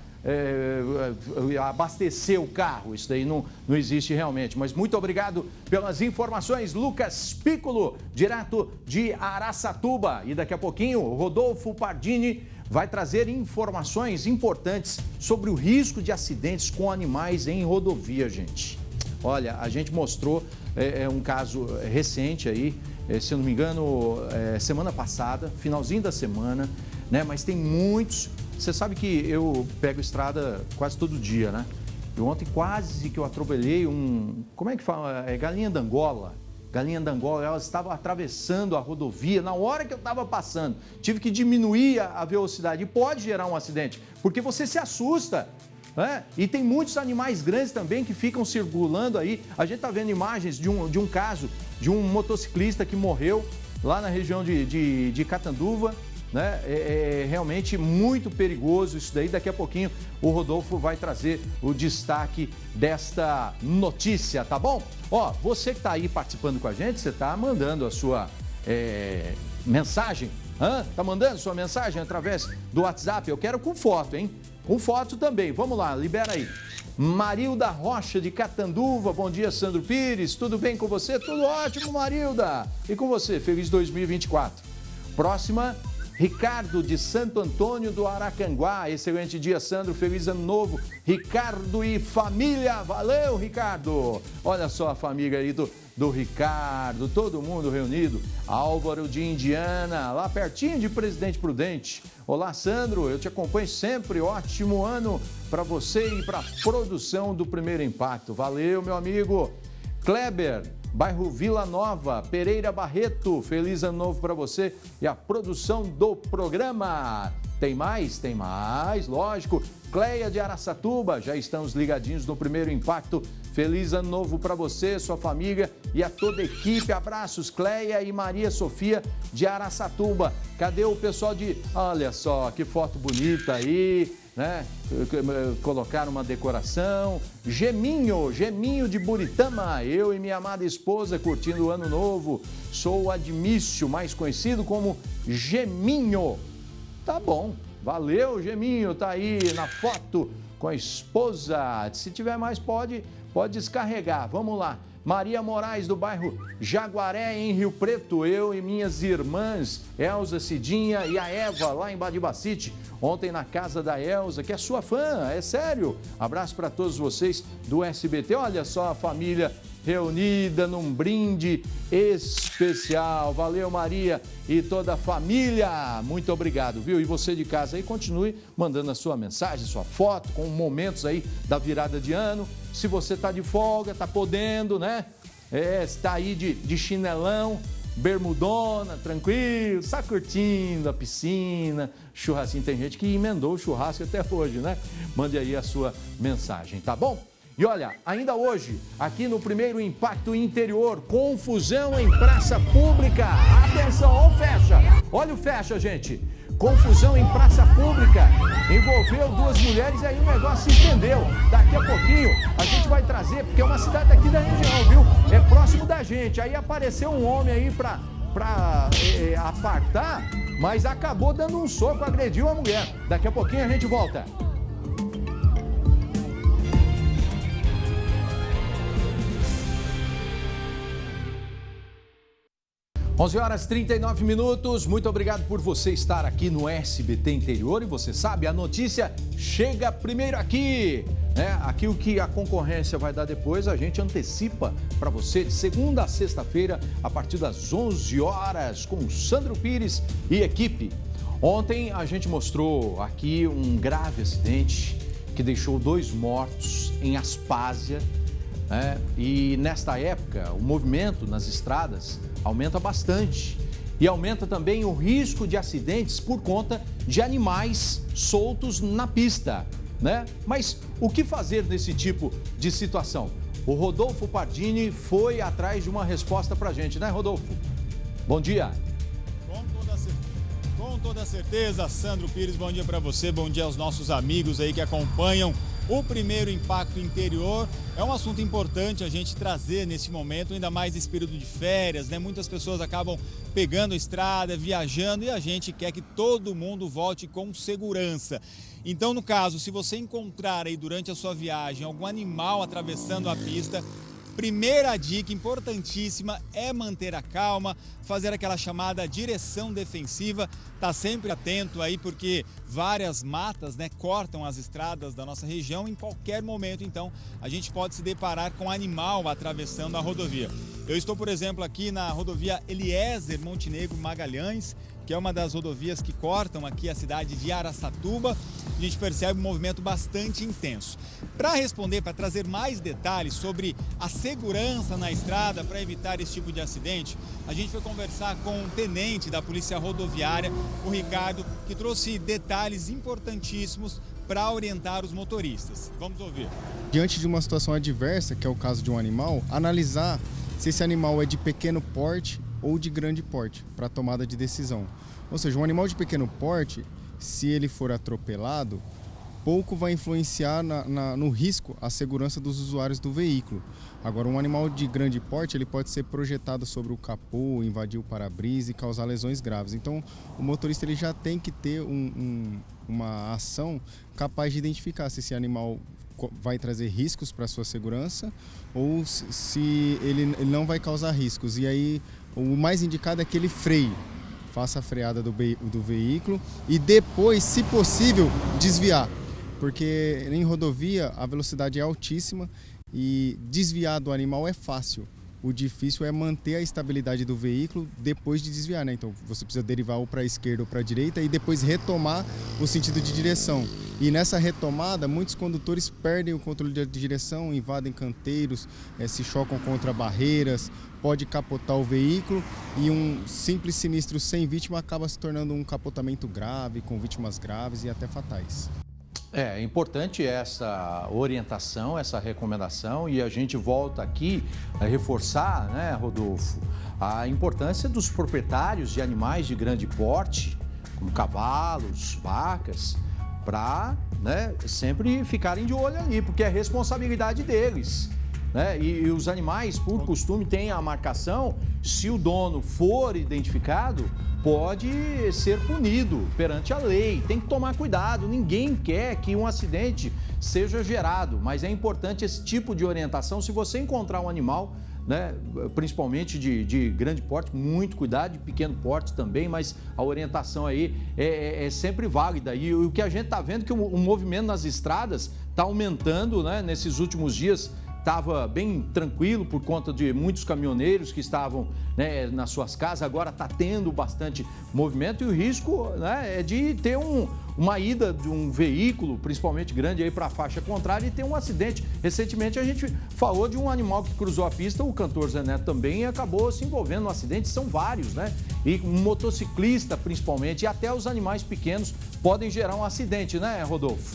[SPEAKER 1] abastecer o carro. Isso daí não existe realmente. Mas muito obrigado pelas informações, Lucas Piccolo, direto de Araçatuba. E daqui a pouquinho, o Rodolfo Pardini vai trazer informações importantes sobre o risco de acidentes com animais em rodovia, gente. Olha, a gente mostrou um caso recente aí, se eu não me engano, semana passada, finalzinho da semana, né? Mas tem muitos. Você sabe que eu pego estrada quase todo dia, né? E ontem quase que eu atropelei como é que fala? Galinha d'Angola. Galinha d'Angola, ela estava atravessando a rodovia na hora que eu estava passando. Tive que diminuir a velocidade e pode gerar um acidente, porque você se assusta. E tem muitos animais grandes também que ficam circulando aí. A gente está vendo imagens de um caso de um motociclista que morreu lá na região de Catanduva, né? É realmente muito perigoso isso daí. Daqui a pouquinho o Rodolfo vai trazer o destaque desta notícia, tá bom? Ó, você que está aí participando com a gente, você está mandando a sua mensagem. Tá mandando sua mensagem através do WhatsApp? Eu quero com foto, hein? Com foto também. Vamos lá, libera aí. Marilda Rocha de Catanduva. Bom dia, Sandro Pires. Tudo bem com você? Tudo ótimo, Marilda. E com você? Feliz 2024. Próxima, Ricardo de Santo Antônio do Aracanguá. Excelente dia, Sandro. Feliz ano novo. Ricardo e família. Valeu, Ricardo. Olha só a família aí do Ricardo, todo mundo reunido. Álvaro de Indiana, lá pertinho de Presidente Prudente. Olá, Sandro, eu te acompanho sempre. Ótimo ano para você e para a produção do Primeiro Impacto. Valeu, meu amigo. Kleber, bairro Vila Nova, Pereira Barreto. Feliz ano novo para você e a produção do programa. Tem mais? Tem mais, lógico. Cleia de Araçatuba, já estamos ligadinhos no Primeiro Impacto Feliz ano novo para você, sua família e a toda a equipe. Abraços, Cleia e Maria Sofia de Araçatuba. Cadê o pessoal de... Olha só, que foto bonita aí, né? Colocaram uma decoração. Geminho de Buritama. Eu e minha amada esposa curtindo o ano novo. Sou o Admício, mais conhecido como Geminho. Tá bom, valeu, Geminho, tá aí na foto com a esposa. Se tiver mais, pode descarregar. Vamos lá. Maria Moraes, do bairro Jaguaré, em Rio Preto. Eu e minhas irmãs, Elza, Cidinha e a Eva, lá em Badibacite. Ontem na casa da Elza, que é sua fã, é sério. Abraço para todos vocês do SBT. Olha só a família reunida num brinde especial. Valeu, Maria e toda a família. Muito obrigado, viu? E você de casa aí, continue mandando a sua mensagem, sua foto, com momentos aí da virada de ano. Se você tá de folga, tá podendo, né? Está aí de chinelão, bermudona, tranquilo, está curtindo a piscina, churrasquinho. Tem gente que emendou o churrasco até hoje, né? Mande aí a sua mensagem, tá bom? E olha, ainda hoje, aqui no primeiro Impacto Interior, confusão em praça pública. Atenção, olha o fecha. Olha o fecha, gente. Confusão em praça pública. Envolveu duas mulheres e aí o negócio se estendeu. Daqui a pouquinho a gente vai trazer, porque é uma cidade daqui da região, viu? É próximo da gente. Aí apareceu um homem aí pra apartar, mas acabou dando um soco, agrediu a mulher. Daqui a pouquinho a gente volta. 11h39. Muito obrigado por você estar aqui no SBT Interior. E você sabe, a notícia chega primeiro aqui. Aqui o que a concorrência vai dar depois, a gente antecipa para você de segunda a sexta-feira, a partir das 11 horas, com Sandro Pires e equipe. Ontem a gente mostrou aqui um grave acidente que deixou 2 mortos em Aspásia. E nesta época, o movimento nas estradas aumenta bastante e aumenta também o risco de acidentes por conta de animais soltos na pista, né? Mas o que fazer nesse tipo de situação? O Rodolfo Pardini foi atrás de uma resposta pra gente, né, Rodolfo? Bom dia.
[SPEAKER 6] Com toda certeza, Sandro Pires, bom dia para você, bom dia aos nossos amigos aí que acompanham o primeiro Impacto Interior. É um assunto importante a gente trazer nesse momento, ainda mais nesse período de férias, né? Muitas pessoas acabam pegando a estrada, viajando, e a gente quer que todo mundo volte com segurança. Então, no caso, se você encontrar aí durante a sua viagem algum animal atravessando a pista, primeira dica importantíssima é manter a calma, fazer aquela chamada direção defensiva, tá sempre atento aí porque várias matas, né, cortam as estradas da nossa região em qualquer momento, então a gente pode se deparar com animal atravessando a rodovia. Eu estou, por exemplo, aqui na rodovia Eliezer Montenegro Magalhães, que é uma das rodovias que cortam aqui a cidade de Araçatuba. A gente percebe um movimento bastante intenso. Para responder, para trazer mais detalhes sobre a segurança na estrada para evitar esse tipo de acidente, a gente foi conversar com o tenente da Polícia Rodoviária, o Ricardo, que trouxe detalhes importantíssimos para orientar os motoristas. Vamos ouvir.
[SPEAKER 7] Diante de uma situação adversa, que é o caso de um animal, analisar se esse animal é de pequeno porte ou de grande porte para tomada de decisão. Ou seja, um animal de pequeno porte, se ele for atropelado, pouco vai influenciar no risco a segurança dos usuários do veículo. Agora, um animal de grande porte, ele pode ser projetado sobre o capô, invadir o para-brisa e causar lesões graves. Então, o motorista ele já tem que ter uma ação capaz de identificar se esse animal vai trazer riscos para a sua segurança ou se ele não vai causar riscos. E aí, o mais indicado é que ele freie, faça a freada do veículo e depois, se possível, desviar. Porque em rodovia a velocidade é altíssima e desviar do animal é fácil. O difícil é manter a estabilidade do veículo depois de desviar, né? Então você precisa derivar ou para a esquerda ou para a direita e depois retomar o sentido de direção. E nessa retomada, muitos condutores perdem o controle de direção, invadem canteiros, se chocam contra barreiras, pode capotar o veículo e um simples sinistro sem vítima acaba se tornando um capotamento grave, com vítimas graves e até fatais.
[SPEAKER 1] É importante essa orientação, essa recomendação, e a gente volta aqui a reforçar, né, Rodolfo, a importância dos proprietários de animais de grande porte, como cavalos, vacas, para, né, sempre ficarem de olho ali, porque é responsabilidade deles. Né? E os animais, por costume, têm a marcação. Se o dono for identificado, pode ser punido perante a lei. Tem que tomar cuidado. Ninguém quer que um acidente seja gerado, mas é importante esse tipo de orientação. Se você encontrar um animal, né, principalmente de grande porte, muito cuidado, de pequeno porte também, mas a orientação aí é sempre válida. E o que a gente está vendo é que o movimento nas estradas está aumentando, né, nesses últimos dias. Estava bem tranquilo por conta de muitos caminhoneiros que estavam, né, nas suas casas. Agora está tendo bastante movimento e o risco, né, é de ter uma ida de um veículo, principalmente grande, para a faixa contrária e ter um acidente. Recentemente a gente falou de um animal que cruzou a pista, o cantor Zé Neto também, e acabou se envolvendo no acidente. São vários, né? E um motociclista, principalmente, e até os animais pequenos podem gerar um acidente, né, Rodolfo?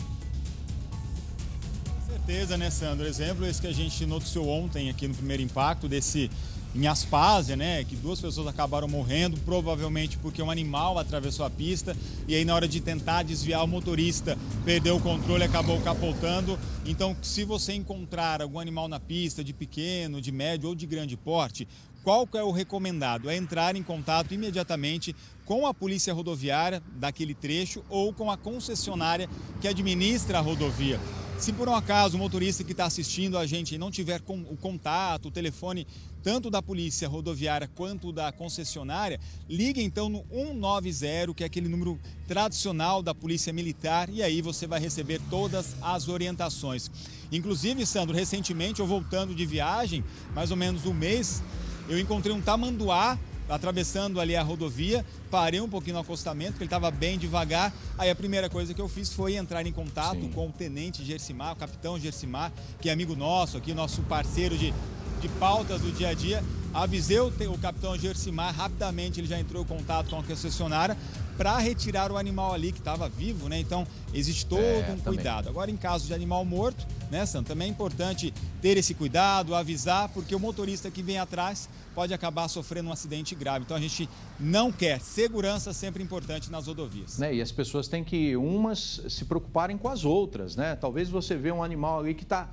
[SPEAKER 6] Certeza, né, Sandro? Exemplo esse que a gente noticiou ontem aqui no Primeiro Impacto, desse em Aspásia, né, que 2 pessoas acabaram morrendo, provavelmente porque um animal atravessou a pista e aí na hora de tentar desviar o motorista perdeu o controle, acabou capotando. Então, se você encontrar algum animal na pista de pequeno, de médio ou de grande porte, qual que é o recomendado? É entrar em contato imediatamente com a polícia rodoviária daquele trecho ou com a concessionária que administra a rodovia. Se por um acaso o motorista que está assistindo a gente não tiver o contato, o telefone, tanto da polícia rodoviária quanto da concessionária, ligue então no 190, que é aquele número tradicional da polícia militar, e aí você vai receber todas as orientações. Inclusive, Sandro, recentemente, eu voltando de viagem, mais ou menos um mês, eu encontrei um tamanduá atravessando ali a rodovia, parei um pouquinho no acostamento, porque ele estava bem devagar. Aí a primeira coisa que eu fiz foi entrar em contato com o tenente Gersimar, o capitão Gersimar, que é amigo nosso aqui, nosso parceiro de pautas do dia a dia. Avisei o capitão Gersimar, rapidamente ele já entrou em contato com a concessionária para retirar o animal ali que estava vivo, né? Então existe todo um cuidado. Agora, em caso de animal morto, né, Sandro, também é importante ter esse cuidado, avisar, porque o motorista que vem atrás pode acabar sofrendo um acidente grave. Então a gente não quer. Segurança sempre importante nas rodovias.
[SPEAKER 1] Né? E as pessoas têm que umas se preocuparem com as outras, né? Talvez você vê um animal ali que está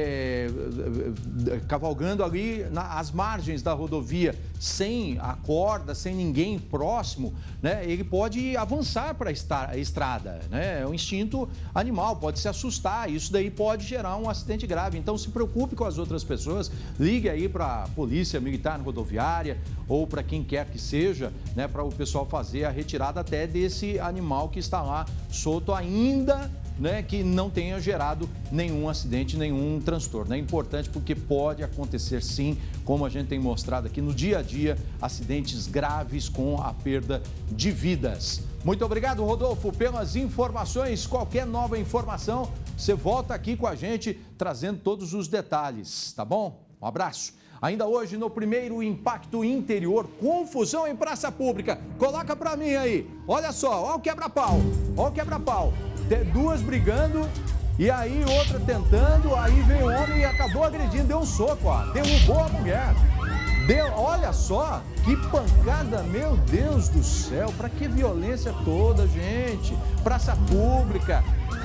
[SPEAKER 1] cavalgando ali às margens da rodovia, sem a corda, sem ninguém próximo, né? Ele pode avançar para a estrada, né? É um instinto animal, pode se assustar, isso daí pode gerar um acidente grave. Então se preocupe com as outras pessoas, ligue aí para a Polícia Militar Rodoviária ou para quem quer que seja, né? Para o pessoal fazer a retirada até desse animal que está lá solto ainda, né, que não tenha gerado nenhum acidente, nenhum transtorno. É importante porque pode acontecer sim, como a gente tem mostrado aqui no dia a dia, acidentes graves com a perda de vidas. Muito obrigado, Rodolfo, pelas informações. Qualquer nova informação, você volta aqui com a gente, trazendo todos os detalhes, tá bom? Um abraço. Ainda hoje, no Primeiro Impacto Interior, confusão em praça pública. Coloca pra mim aí. Olha só, olha o quebra-pau. Olha o quebra-pau. 2 brigando e aí outra tentando. Aí veio o homem e acabou agredindo. Deu um soco, ó. Derrubou a mulher. Olha só, que pancada, meu Deus do céu. Pra que violência toda, gente? Praça pública,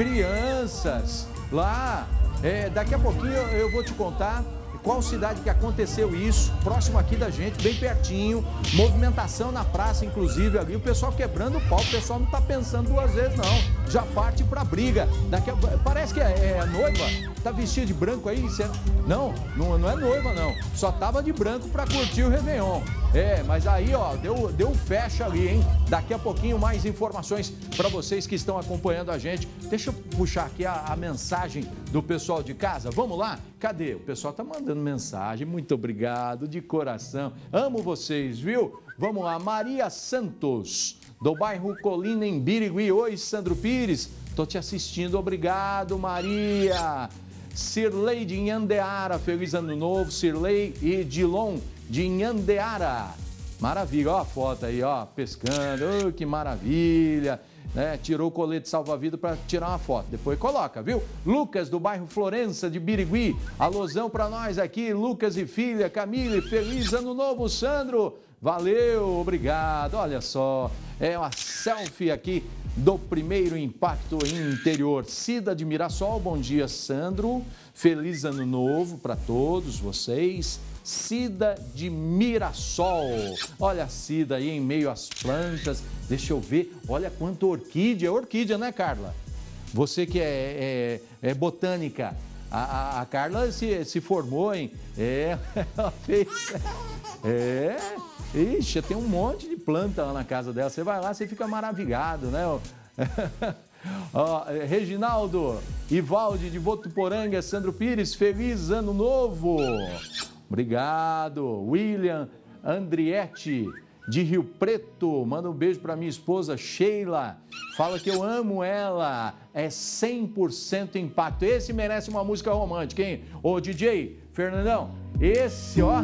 [SPEAKER 1] crianças lá. Daqui a pouquinho eu vou te contar qual cidade que aconteceu isso, próximo aqui da gente, bem pertinho, movimentação na praça, inclusive ali, o pessoal quebrando o pau, o pessoal não tá pensando 2 vezes não, já parte pra briga. Parece que é noiva, tá vestida de branco aí, não é noiva não, só tava de branco pra curtir o Réveillon. Mas aí, ó, deu fecha ali, hein? Daqui a pouquinho mais informações para vocês que estão acompanhando a gente. Deixa eu puxar aqui a mensagem do pessoal de casa. Vamos lá? Cadê? O pessoal tá mandando mensagem. Muito obrigado, de coração. Amo vocês, viu? Vamos lá. Maria Santos, do bairro Colina, em Birigui. Oi, Sandro Pires. Tô te assistindo. Obrigado, Maria. Cirlei de Inhandeara. Feliz Ano Novo, Cirlei e Dilon de Inhandeara. Maravilha, ó a foto aí, ó, pescando, que maravilha, né? Tirou o colete salva-vida para tirar uma foto, depois coloca, viu? Lucas, do bairro Florença, de Birigui, alusão para nós aqui, Lucas e filha, Camille, feliz ano novo, Sandro, valeu, obrigado, olha só, é uma selfie aqui do primeiro impacto interior. Cida de Mirassol, bom dia, Sandro, feliz ano novo para todos vocês. Cida de Mirassol. Olha a Cida aí em meio às plantas. Deixa eu ver. Olha quanta orquídea. Orquídea, né, Carla? Você que é botânica. A Carla se formou em... ela fez... Ixi, tem um monte de planta lá na casa dela. Você vai lá, você fica maravilhado, né? Reginaldo, Ivaldi de Votuporanga, Sandro Pires, feliz ano novo. Obrigado. William Andrietti, de Rio Preto, manda um beijo para minha esposa Sheila. Fala que eu amo ela. É 100% impacto. Esse merece uma música romântica, hein? Ô, DJ Fernandão, esse, ó.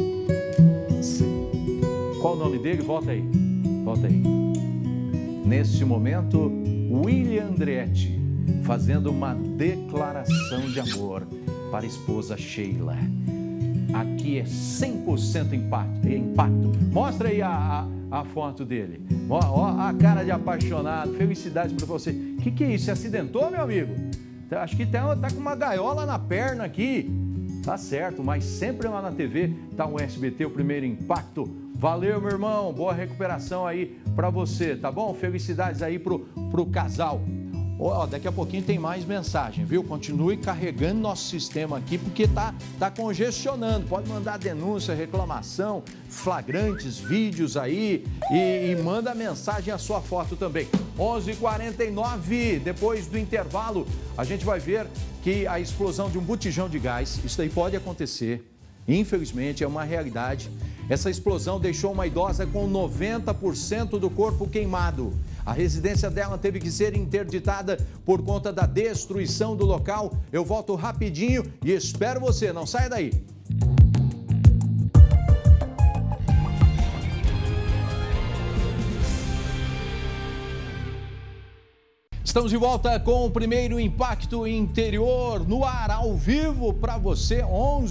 [SPEAKER 1] Qual o nome dele? Volta aí. Volta aí. Neste momento, William Andrietti fazendo uma declaração de amor para a esposa Sheila. Aqui é 100% impacto. Mostra aí a foto dele. Ó, a cara de apaixonado. Felicidades para você. Que é isso? Se acidentou, meu amigo? Acho que tá com uma gaiola na perna aqui. Tá certo, mas sempre lá na TV tá um SBT, o primeiro impacto. Valeu, meu irmão. Boa recuperação aí para você, tá bom? Felicidades aí pro casal. Ó, daqui a pouquinho tem mais mensagem, viu? Continue carregando nosso sistema aqui, porque tá congestionando. Pode mandar denúncia, reclamação, flagrantes, vídeos aí e manda mensagem, a sua foto também. 11h49, depois do intervalo, a gente vai ver que a explosão de um botijão de gás, isso daí pode acontecer, infelizmente, é uma realidade. Essa explosão deixou uma idosa com 90% do corpo queimado. A residência dela teve que ser interditada por conta da destruição do local. Eu volto rapidinho e espero você, não saia daí. Estamos de volta com o primeiro impacto interior no ar, ao vivo para você,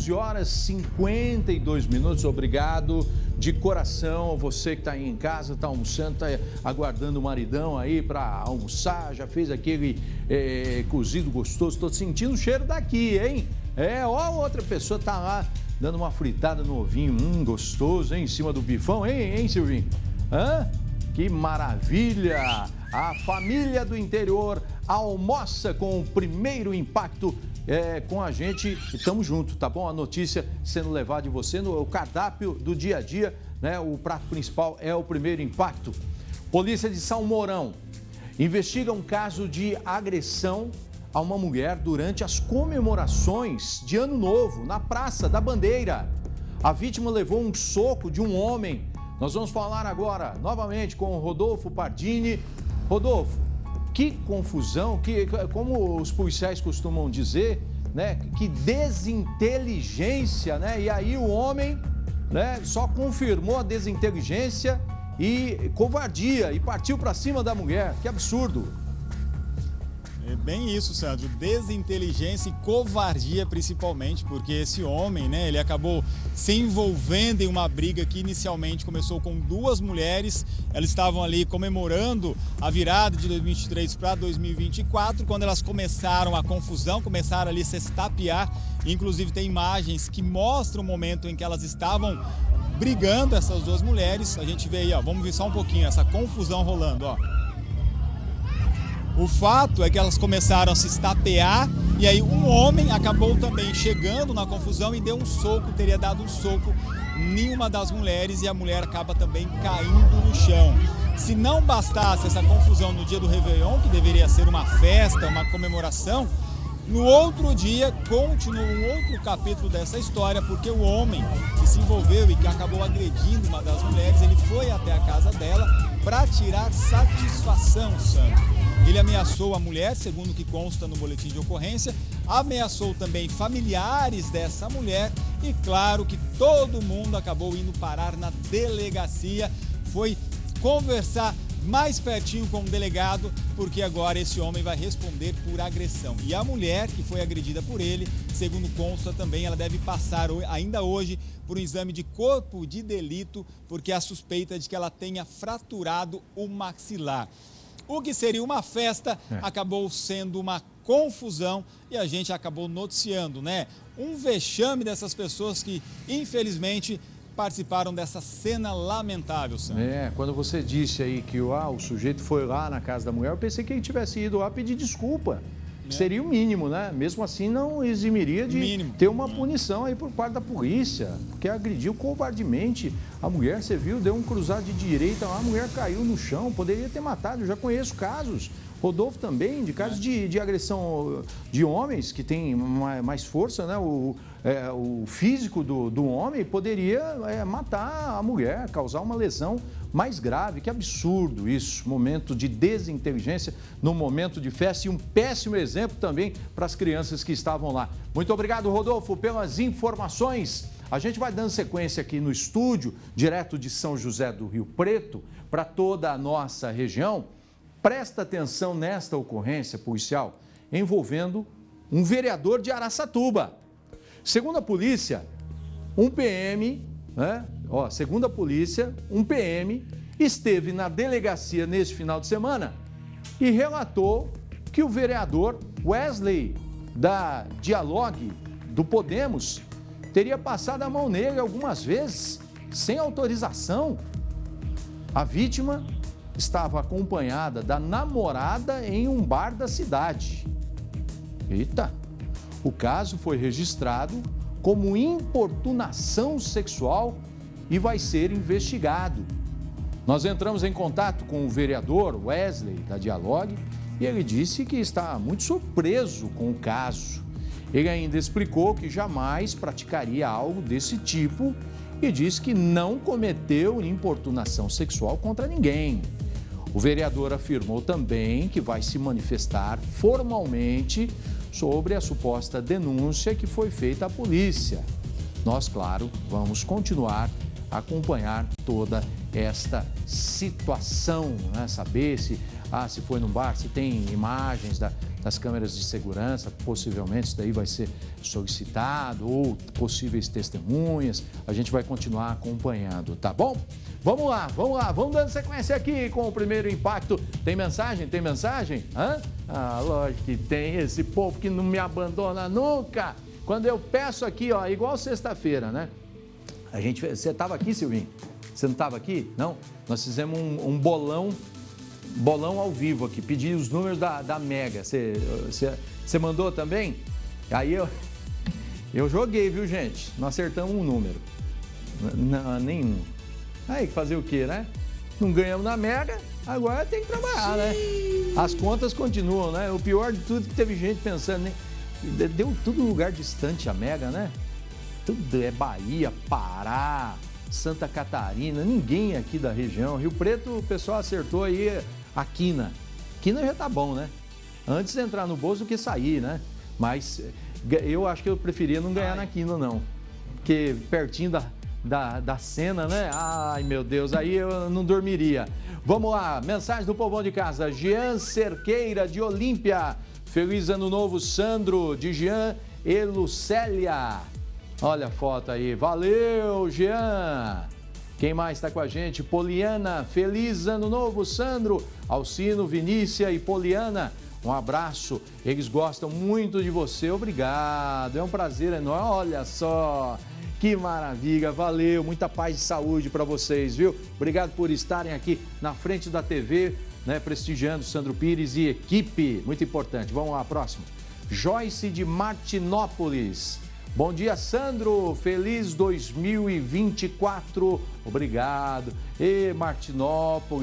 [SPEAKER 1] 11h52. Obrigado de coração, você que está aí em casa, está almoçando, está aguardando o maridão aí para almoçar, já fez aquele cozido gostoso, estou sentindo o cheiro daqui, hein? Ó, outra pessoa está lá dando uma fritada no ovinho, gostoso, hein? Em cima do bifão, hein, Silvinho? Que maravilha! A família do interior almoça com o primeiro impacto com a gente. Estamos juntos, tá bom? A notícia sendo levada de você no cardápio do dia a dia, né? O prato principal é o primeiro impacto. Polícia de São Mourão investiga um caso de agressão a uma mulher durante as comemorações de Ano Novo na Praça da Bandeira. A vítima levou um soco de um homem. Nós vamos falar agora novamente com o Rodolfo Pardini. Rodolfo, que confusão, como os policiais costumam dizer, né? Que desinteligência, né? E aí o homem, né, só confirmou a desinteligência e covardia e partiu para cima da mulher. Que absurdo.
[SPEAKER 6] É bem isso, Sandro, desinteligência e covardia principalmente, porque esse homem, né, ele acabou se envolvendo em uma briga que inicialmente começou com duas mulheres. Elas estavam ali comemorando a virada de 2023 para 2024, quando elas começaram a confusão, começaram ali a se estapear. Inclusive tem imagens que mostram o momento em que elas estavam brigando, essas duas mulheres. A gente vê aí, ó, vamos ver só um pouquinho essa confusão rolando, ó. O fato é que elas começaram a se estapear e aí um homem acabou também chegando na confusão e deu um soco, teria dado um soco em uma das mulheres e a mulher acaba também caindo no chão. Se não bastasse essa confusão no dia do Réveillon, que deveria ser uma festa, uma comemoração, No outro dia, continua um outro capítulo dessa história, porque o homem que se envolveu e que acabou agredindo uma das mulheres, ele foi até a casa dela para tirar satisfação, Sandro. Ele ameaçou a mulher, segundo o que consta no boletim de ocorrência, ameaçou também familiares dessa mulher e claro que todo mundo acabou indo parar na delegacia, foi conversar mais pertinho com o delegado, porque agora esse homem vai responder por agressão. E a mulher que foi agredida por ele, segundo consta também, ela deve passar ainda hoje por um exame de corpo de delito, porque há suspeita de que ela tenha fraturado o maxilar. O que seria uma festa acabou sendo uma confusão e a gente acabou noticiando, né? Um vexame dessas pessoas que, infelizmente, participaram dessa cena lamentável, Sandro.
[SPEAKER 1] Quando você disse aí que o sujeito foi lá na casa da mulher, eu pensei que ele tivesse ido lá pedir desculpa. Seria o mínimo, né? Mesmo assim, não eximiria de ter uma punição aí por parte da polícia, porque agrediu covardemente a mulher. Você viu, deu um cruzado de direita lá, a mulher caiu no chão, poderia ter matado. Eu já conheço casos, Rodolfo também, de casos de agressão de homens que têm mais força, né? O físico do homem poderia matar a mulher, causar uma lesão mais grave. Que absurdo isso, momento de desinteligência no momento de festa e um péssimo exemplo também para as crianças que estavam lá. Muito obrigado, Rodolfo, pelas informações. A gente vai dando sequência aqui no estúdio, direto de São José do Rio Preto, para toda a nossa região. Presta atenção nesta ocorrência policial envolvendo um vereador de Araçatuba. Segundo a polícia, um PM, segundo a polícia, um PM esteve na delegacia neste final de semana e relatou que o vereador Wesley, da Dialogue, do Podemos, teria passado a mão nele algumas vezes, sem autorização. A vítima estava acompanhada da namorada em um bar da cidade. Eita! O caso foi registrado como importunação sexual e vai ser investigado. Nós entramos em contato com o vereador Wesley, da Dialogue, e ele disse que está muito surpreso com o caso. Ele ainda explicou que jamais praticaria algo desse tipo e disse que não cometeu importunação sexual contra ninguém. O vereador afirmou também que vai se manifestar formalmente sobre a suposta denúncia que foi feita à polícia. Nós, claro, vamos continuar a acompanhar toda esta situação, né? Saber se foi num bar, se tem imagens das câmeras de segurança, possivelmente isso daí vai ser solicitado, ou possíveis testemunhas. A gente vai continuar acompanhando, tá bom? Vamos lá, vamos dando sequência aqui com o primeiro impacto. Tem mensagem? Tem mensagem? Lógico que tem, esse povo que não me abandona nunca. Quando eu peço aqui, igual sexta-feira, né? Você estava aqui, Silvinho? Você não estava aqui? Não? Nós fizemos um bolão ao vivo aqui, pedi os números da Mega. Você mandou também? Aí eu joguei, viu, gente? Não acertamos um número. Não, nenhum. Aí, fazer o quê, né? Não ganhamos na Mega, agora tem que trabalhar, né? As contas continuam, né? O pior de tudo é que teve gente pensando, né? Deu tudo lugar distante a Mega, né? Tudo é Bahia, Pará, Santa Catarina, ninguém aqui da região. Rio Preto, o pessoal acertou aí a quina. Quina já tá bom, né? Antes de entrar no bolso do que sair, né? Mas eu acho que eu preferia não ganhar na quina, não. Porque pertinho da cena, né? Ai, meu Deus, aí eu não dormiria. Vamos lá, mensagem do povão de casa. Jean Cerqueira, de Olímpia. Feliz Ano Novo, Sandro, de Jean e Lucélia. Olha a foto aí. Valeu, Jean. Quem mais está com a gente? Poliana. Feliz Ano Novo, Sandro. Alcino, Vinícia e Poliana. Um abraço. Eles gostam muito de você. Obrigado. É um prazer enorme. Olha só. Que maravilha. Valeu. Muita paz e saúde para vocês, viu? Obrigado por estarem aqui na frente da TV, né? Prestigiando Sandro Pires e equipe. Muito importante. Vamos lá, próximo. Joyce de Martinópolis. Bom dia, Sandro. Feliz 2024. Obrigado. E Martinópolis,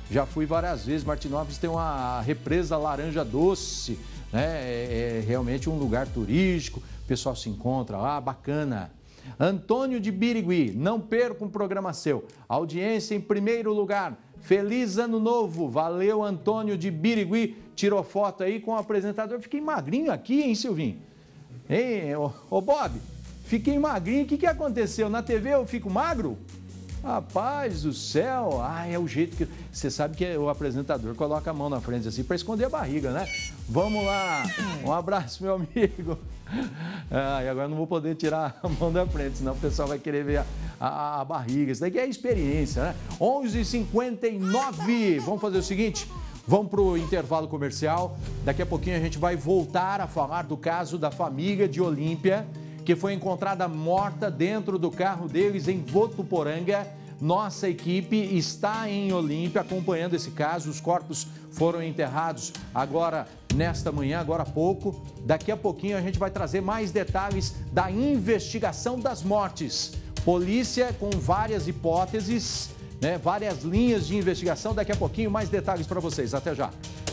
[SPEAKER 1] já fui várias vezes. Martinópolis tem uma represa Laranja Doce, né? É realmente um lugar turístico, o pessoal se encontra lá, bacana. Antônio de Birigui, não perca um programa seu. Audiência em primeiro lugar. Feliz Ano Novo. Valeu, Antônio de Birigui. Tirou foto aí com o apresentador. Fiquei magrinho aqui, hein, Silvinho? Hein, ô Bob? Fiquei magrinho. O que aconteceu? Na TV eu fico magro? Rapaz do céu. É o jeito que... Você sabe que o apresentador coloca a mão na frente assim para esconder a barriga, né? Vamos lá. Um abraço, meu amigo. E agora não vou poder tirar a mão da frente, senão o pessoal vai querer ver a barriga. Isso daqui é experiência, né? 11h59. Vamos fazer o seguinte, vamos para o intervalo comercial. Daqui a pouquinho a gente vai voltar a falar do caso da família de Olímpia, que foi encontrada morta dentro do carro deles em Votuporanga. Nossa equipe está em Olímpia acompanhando esse caso. Os corpos foram enterrados agora, nesta manhã, agora há pouco. Daqui a pouquinho a gente vai trazer mais detalhes da investigação das mortes. Polícia com várias hipóteses, né, várias linhas de investigação. Daqui a pouquinho mais detalhes para vocês. Até já.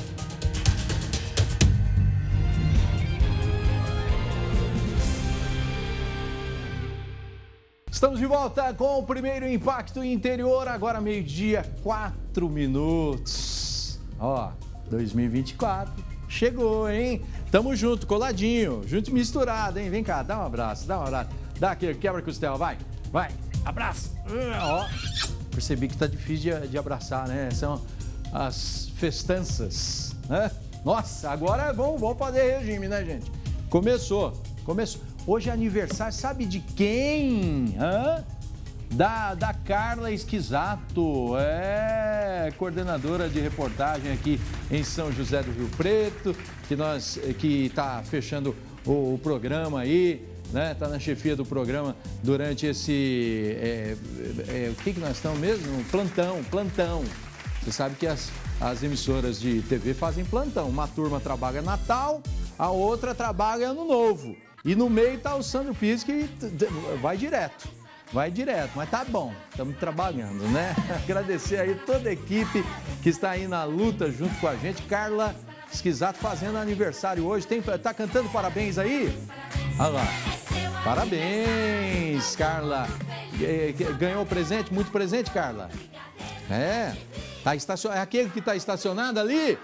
[SPEAKER 1] Estamos de volta com o primeiro Impacto Interior, agora meio-dia, 4 minutos. 2024 chegou, hein? Tamo junto, coladinho, junto e misturado, hein? Vem cá, dá um abraço, dá aquele quebra-costela, vai, abraço. Percebi que tá difícil de abraçar, né? São as festanças, né? Nossa, agora vamos fazer regime, né, gente? Começou. Hoje é aniversário, sabe de quem? Da Carla Esquisato, coordenadora de reportagem aqui em São José do Rio Preto, que está fechando o programa aí, né? Está na chefia do programa durante esse, o que nós estamos mesmo? Plantão. Você sabe que as emissoras de TV fazem plantão. Uma turma trabalha Natal, a outra trabalha Ano Novo. E no meio está o Sandro Pires, que vai direto, mas tá bom, estamos trabalhando, né? Agradecer aí toda a equipe que está aí na luta junto com a gente. Carla Esquisato fazendo aniversário hoje, tá cantando parabéns aí? Olha lá, parabéns, Carla. Ganhou presente, muito presente, Carla? É aquele que está estacionado ali?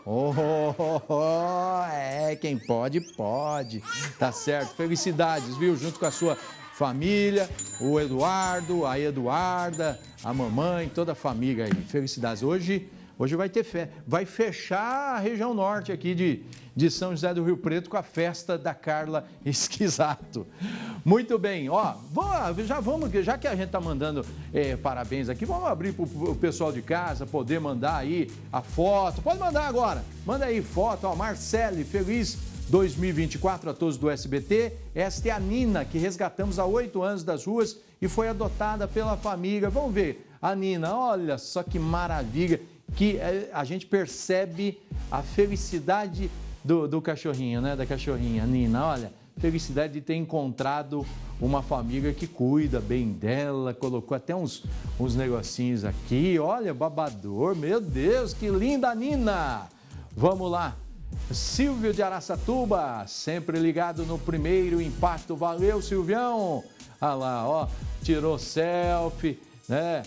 [SPEAKER 1] Quem pode. Tá certo. Felicidades, viu? Junto com a sua família, o Eduardo, a Eduarda, a mamãe, toda a família aí. Felicidades. Hoje vai ter fé. Vai fechar a região norte aqui de São José do Rio Preto com a festa da Carla Esquisato. Muito bem, já que a gente está mandando parabéns aqui, vamos abrir para o pessoal de casa poder mandar aí a foto. Pode mandar agora, manda aí foto, Marcele, feliz 2024 a todos do SBT. Esta é a Nina, que resgatamos há 8 anos das ruas e foi adotada pela família. Vamos ver a Nina, olha só que maravilha, que a gente percebe a felicidade do cachorrinho, né? Da cachorrinha, Nina, olha, felicidade de ter encontrado uma família que cuida bem dela, colocou até uns negocinhos aqui, olha, babador, meu Deus, que linda, Nina! Vamos lá, Silvio de Araçatuba, sempre ligado no primeiro Impacto, valeu, Silvião! Olha lá, tirou selfie, né?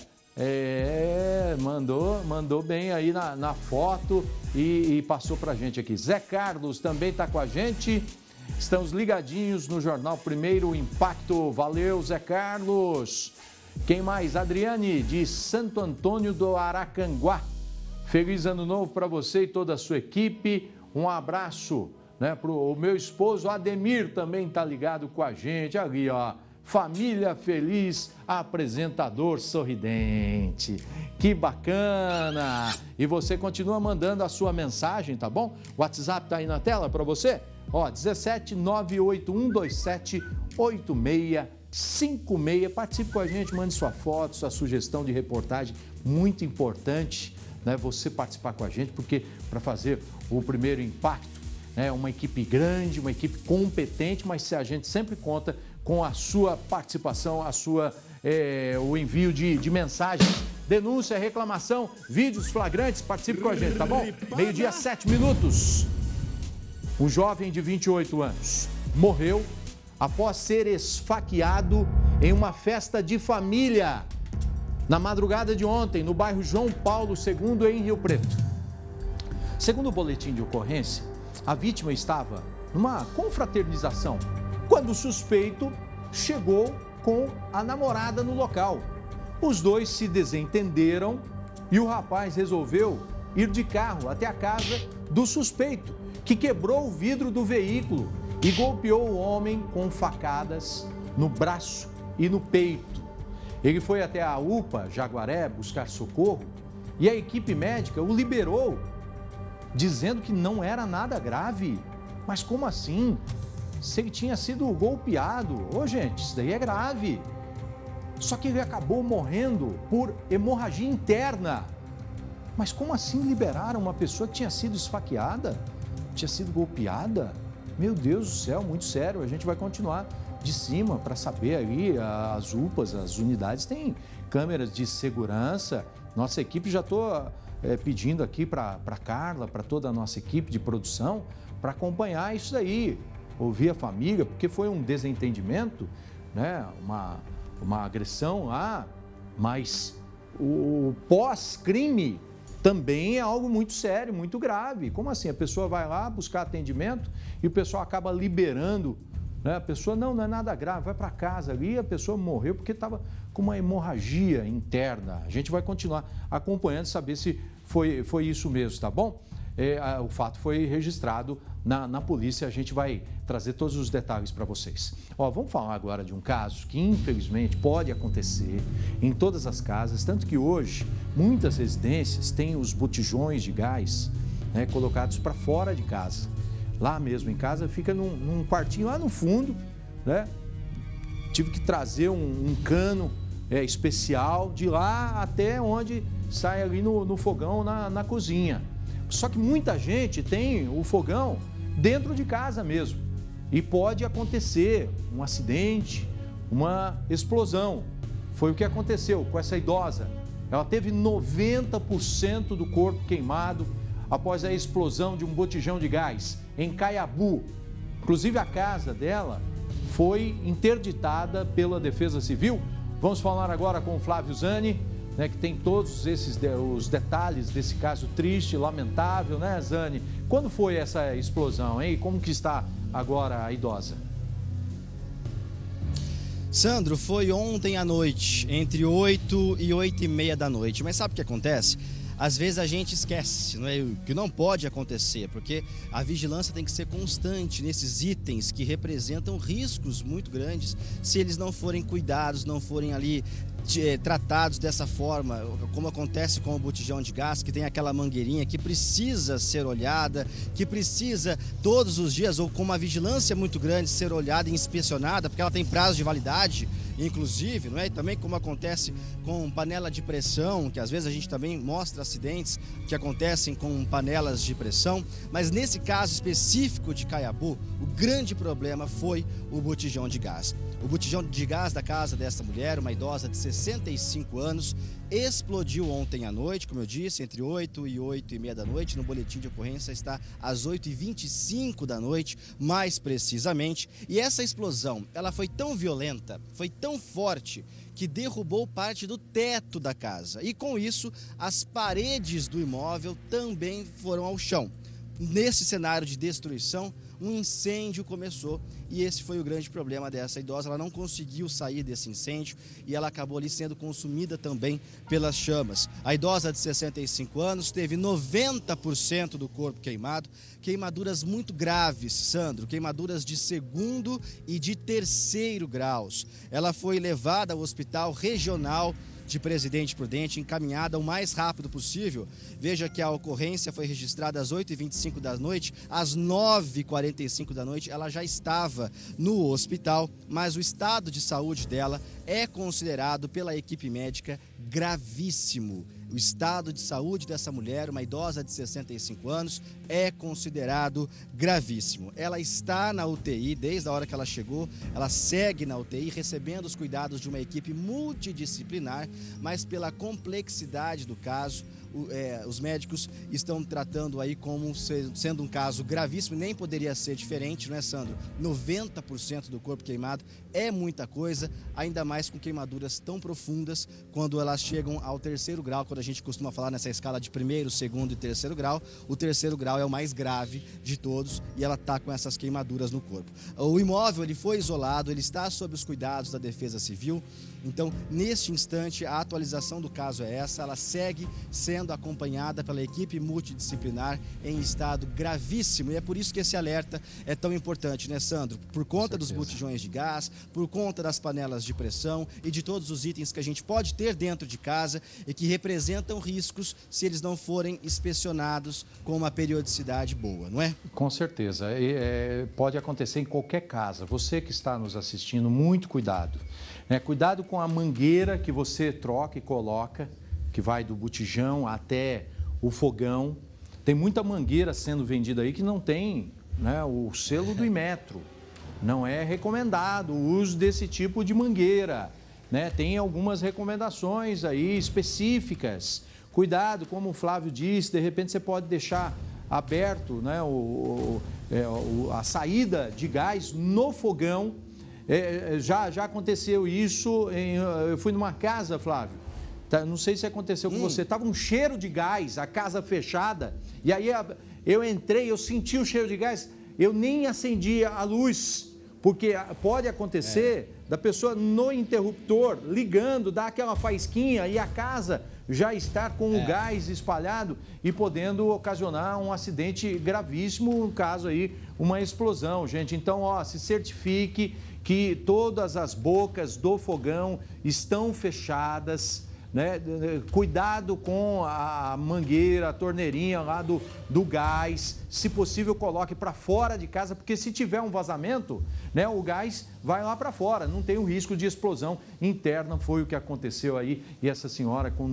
[SPEAKER 1] Mandou bem aí na foto e passou pra gente aqui. Zé Carlos também está com a gente. Estamos ligadinhos no Jornal Primeiro Impacto. Valeu, Zé Carlos. Quem mais? Adriane, de Santo Antônio do Aracanguá. Feliz Ano Novo para você e toda a sua equipe. Um abraço, né, pro meu esposo Ademir, também está ligado com a gente. Ali, família feliz, apresentador sorridente. Que bacana! E você continua mandando a sua mensagem, tá bom? O WhatsApp tá aí na tela para você. 17 98127 8656. Participe com a gente, mande sua foto, sua sugestão de reportagem. Muito importante, né, você participar com a gente, porque para fazer o primeiro impacto, uma equipe grande, uma equipe competente, mas a gente sempre conta com a sua participação, o envio de mensagens denúncia, reclamação, vídeos flagrantes, participe com a gente, tá bom? 12:07. Um jovem de 28 anos morreu após ser esfaqueado em uma festa de família na madrugada de ontem, no bairro João Paulo II, em Rio Preto. Segundo o boletim de ocorrência, a vítima estava numa confraternização quando o suspeito chegou com a namorada no local. Os dois se desentenderam e o rapaz resolveu ir de carro até a casa do suspeito, que quebrou o vidro do veículo e golpeou o homem com facadas no braço e no peito. Ele foi até a UPA Jaguaré buscar socorro e a equipe médica o liberou, dizendo que não era nada grave. Mas como assim? Se ele tinha sido golpeado, gente, isso daí é grave. Só que ele acabou morrendo por hemorragia interna. Mas como assim liberaram uma pessoa que tinha sido esfaqueada? Tinha sido golpeada? Meu Deus do céu, muito sério. A gente vai continuar de cima para saber ali, as UPAs, as unidades têm câmeras de segurança. Nossa equipe, já estou pedindo aqui para a Carla, para toda a nossa equipe de produção, para acompanhar isso daí, ouvir a família, porque foi um desentendimento, né? Uma agressão lá, mas o pós-crime também é algo muito sério, muito grave. Como assim? A pessoa vai lá buscar atendimento e o pessoal acaba liberando, né? A pessoa não é nada grave, vai para casa ali, a pessoa morreu porque estava com uma hemorragia interna. A gente vai continuar acompanhando, saber se foi isso mesmo, tá bom? O fato foi registrado na polícia, a gente vai trazer todos os detalhes para vocês. Vamos falar agora de um caso que infelizmente pode acontecer em todas as casas, tanto que hoje muitas residências têm os botijões de gás, né, colocados para fora de casa. Lá mesmo em casa fica num quartinho lá no fundo, né? Tive que trazer um cano especial de lá até onde sai ali no fogão, na cozinha. Só que muita gente tem o fogão dentro de casa mesmo. E pode acontecer um acidente, uma explosão. Foi o que aconteceu com essa idosa. Ela teve 90% do corpo queimado após a explosão de um botijão de gás em Caiabu. Inclusive a casa dela foi interditada pela Defesa Civil. Vamos falar agora com o Flávio Zani, né, que tem todos os detalhes desse caso triste, lamentável, né, Zani? Quando foi essa explosão, hein? Como que está agora a idosa?
[SPEAKER 5] Sandro, foi ontem à noite, entre 8 e 8h30 da noite. Mas sabe o que acontece? Às vezes a gente esquece, não é? O que não pode acontecer, porque a vigilância tem que ser constante nesses itens que representam riscos muito grandes se eles não forem cuidados, não forem ali tratados dessa forma, como acontece com o botijão de gás, que tem aquela mangueirinha que precisa ser olhada, que precisa todos os dias, ou com uma vigilância muito grande, ser olhada e inspecionada, porque ela tem prazo de validade, inclusive, não é? E também como acontece com panela de pressão, que às vezes a gente também mostra acidentes que acontecem com panelas de pressão, mas nesse caso específico de Caiabu, o grande problema foi o botijão de gás. O botijão de gás da casa dessa mulher, uma idosa de 65 anos, explodiu ontem à noite, como eu disse, entre 8 e 8h30 da noite. No boletim de ocorrência está às 8h25 da noite, mais precisamente. E essa explosão, ela foi tão violenta, foi tão forte, que derrubou parte do teto da casa. E com isso, as paredes do imóvel também foram ao chão. Nesse cenário de destruição, um incêndio começou e esse foi o grande problema dessa idosa. Ela não conseguiu sair desse incêndio e ela acabou ali sendo consumida também pelas chamas. A idosa de 65 anos teve 90% do corpo queimado, queimaduras muito graves, Sandro, queimaduras de 2º e de 3º graus. Ela foi levada ao hospital regional de Presidente Prudente, encaminhada o mais rápido possível. Veja que a ocorrência foi registrada às 8h25 da noite, às 9h45 da noite ela já estava no hospital, mas o estado de saúde dela é considerado pela equipe médica gravíssimo.
[SPEAKER 4] o estado de saúde dessa mulher, uma idosa de 65 anos, é considerado gravíssimo. Ela está na UTI desde a hora que ela chegou, ela segue na UTI recebendo os cuidados de uma equipe multidisciplinar, mas pela complexidade do caso, os médicos estão tratando aí como sendo um caso gravíssimo, nem poderia ser diferente, não é, Sandro? 90% do corpo queimado é muita coisa, ainda mais com queimaduras tão profundas quando elas chegam ao 3º grau, quando a gente costuma falar nessa escala de 1º, 2º e 3º grau, o 3º grau é o mais grave de todos e ela está com essas queimaduras no corpo. O imóvel ele foi isolado, ele está sob os cuidados da Defesa Civil, então neste instante a atualização do caso é essa, ela segue sendo acompanhada pela equipe multidisciplinar em estado gravíssimo e é por isso que esse alerta é tão importante, né, Sandro? Por conta dos botijões de gás, por conta das panelas de pressão e de todos os itens que a gente pode ter dentro de casa e que representam riscos se eles não forem inspecionados com uma periodicidade boa, não é?
[SPEAKER 8] Com certeza. Pode acontecer em qualquer casa. Você que está nos assistindo, muito cuidado. Cuidado com a mangueira que você troca e coloca, que vai do botijão até o fogão. Tem muita mangueira sendo vendida aí que não tem, né, o selo do Inmetro. Não é recomendado o uso desse tipo de mangueira, né? Tem algumas recomendações aí específicas. Cuidado, como o Flávio disse, de repente você pode deixar aberto, né, a saída de gás no fogão. Já aconteceu isso, eu fui numa casa, Flávio, não sei se aconteceu com você, estava um cheiro de gás, a casa fechada, e aí eu entrei, eu senti o cheiro de gás, eu nem acendi a luz, porque pode acontecer da pessoa no interruptor ligando, dar aquela faísquinha e a casa já estar com o gás espalhado e podendo ocasionar um acidente gravíssimo, no caso aí, uma explosão, gente. Então, se certifique que todas as bocas do fogão estão fechadas, né? Cuidado com a mangueira, a torneirinha lá do gás. Se possível, coloque para fora de casa, porque se tiver um vazamento, né, o gás vai lá para fora. Não tem o risco de explosão interna. Foi o que aconteceu aí. E essa senhora com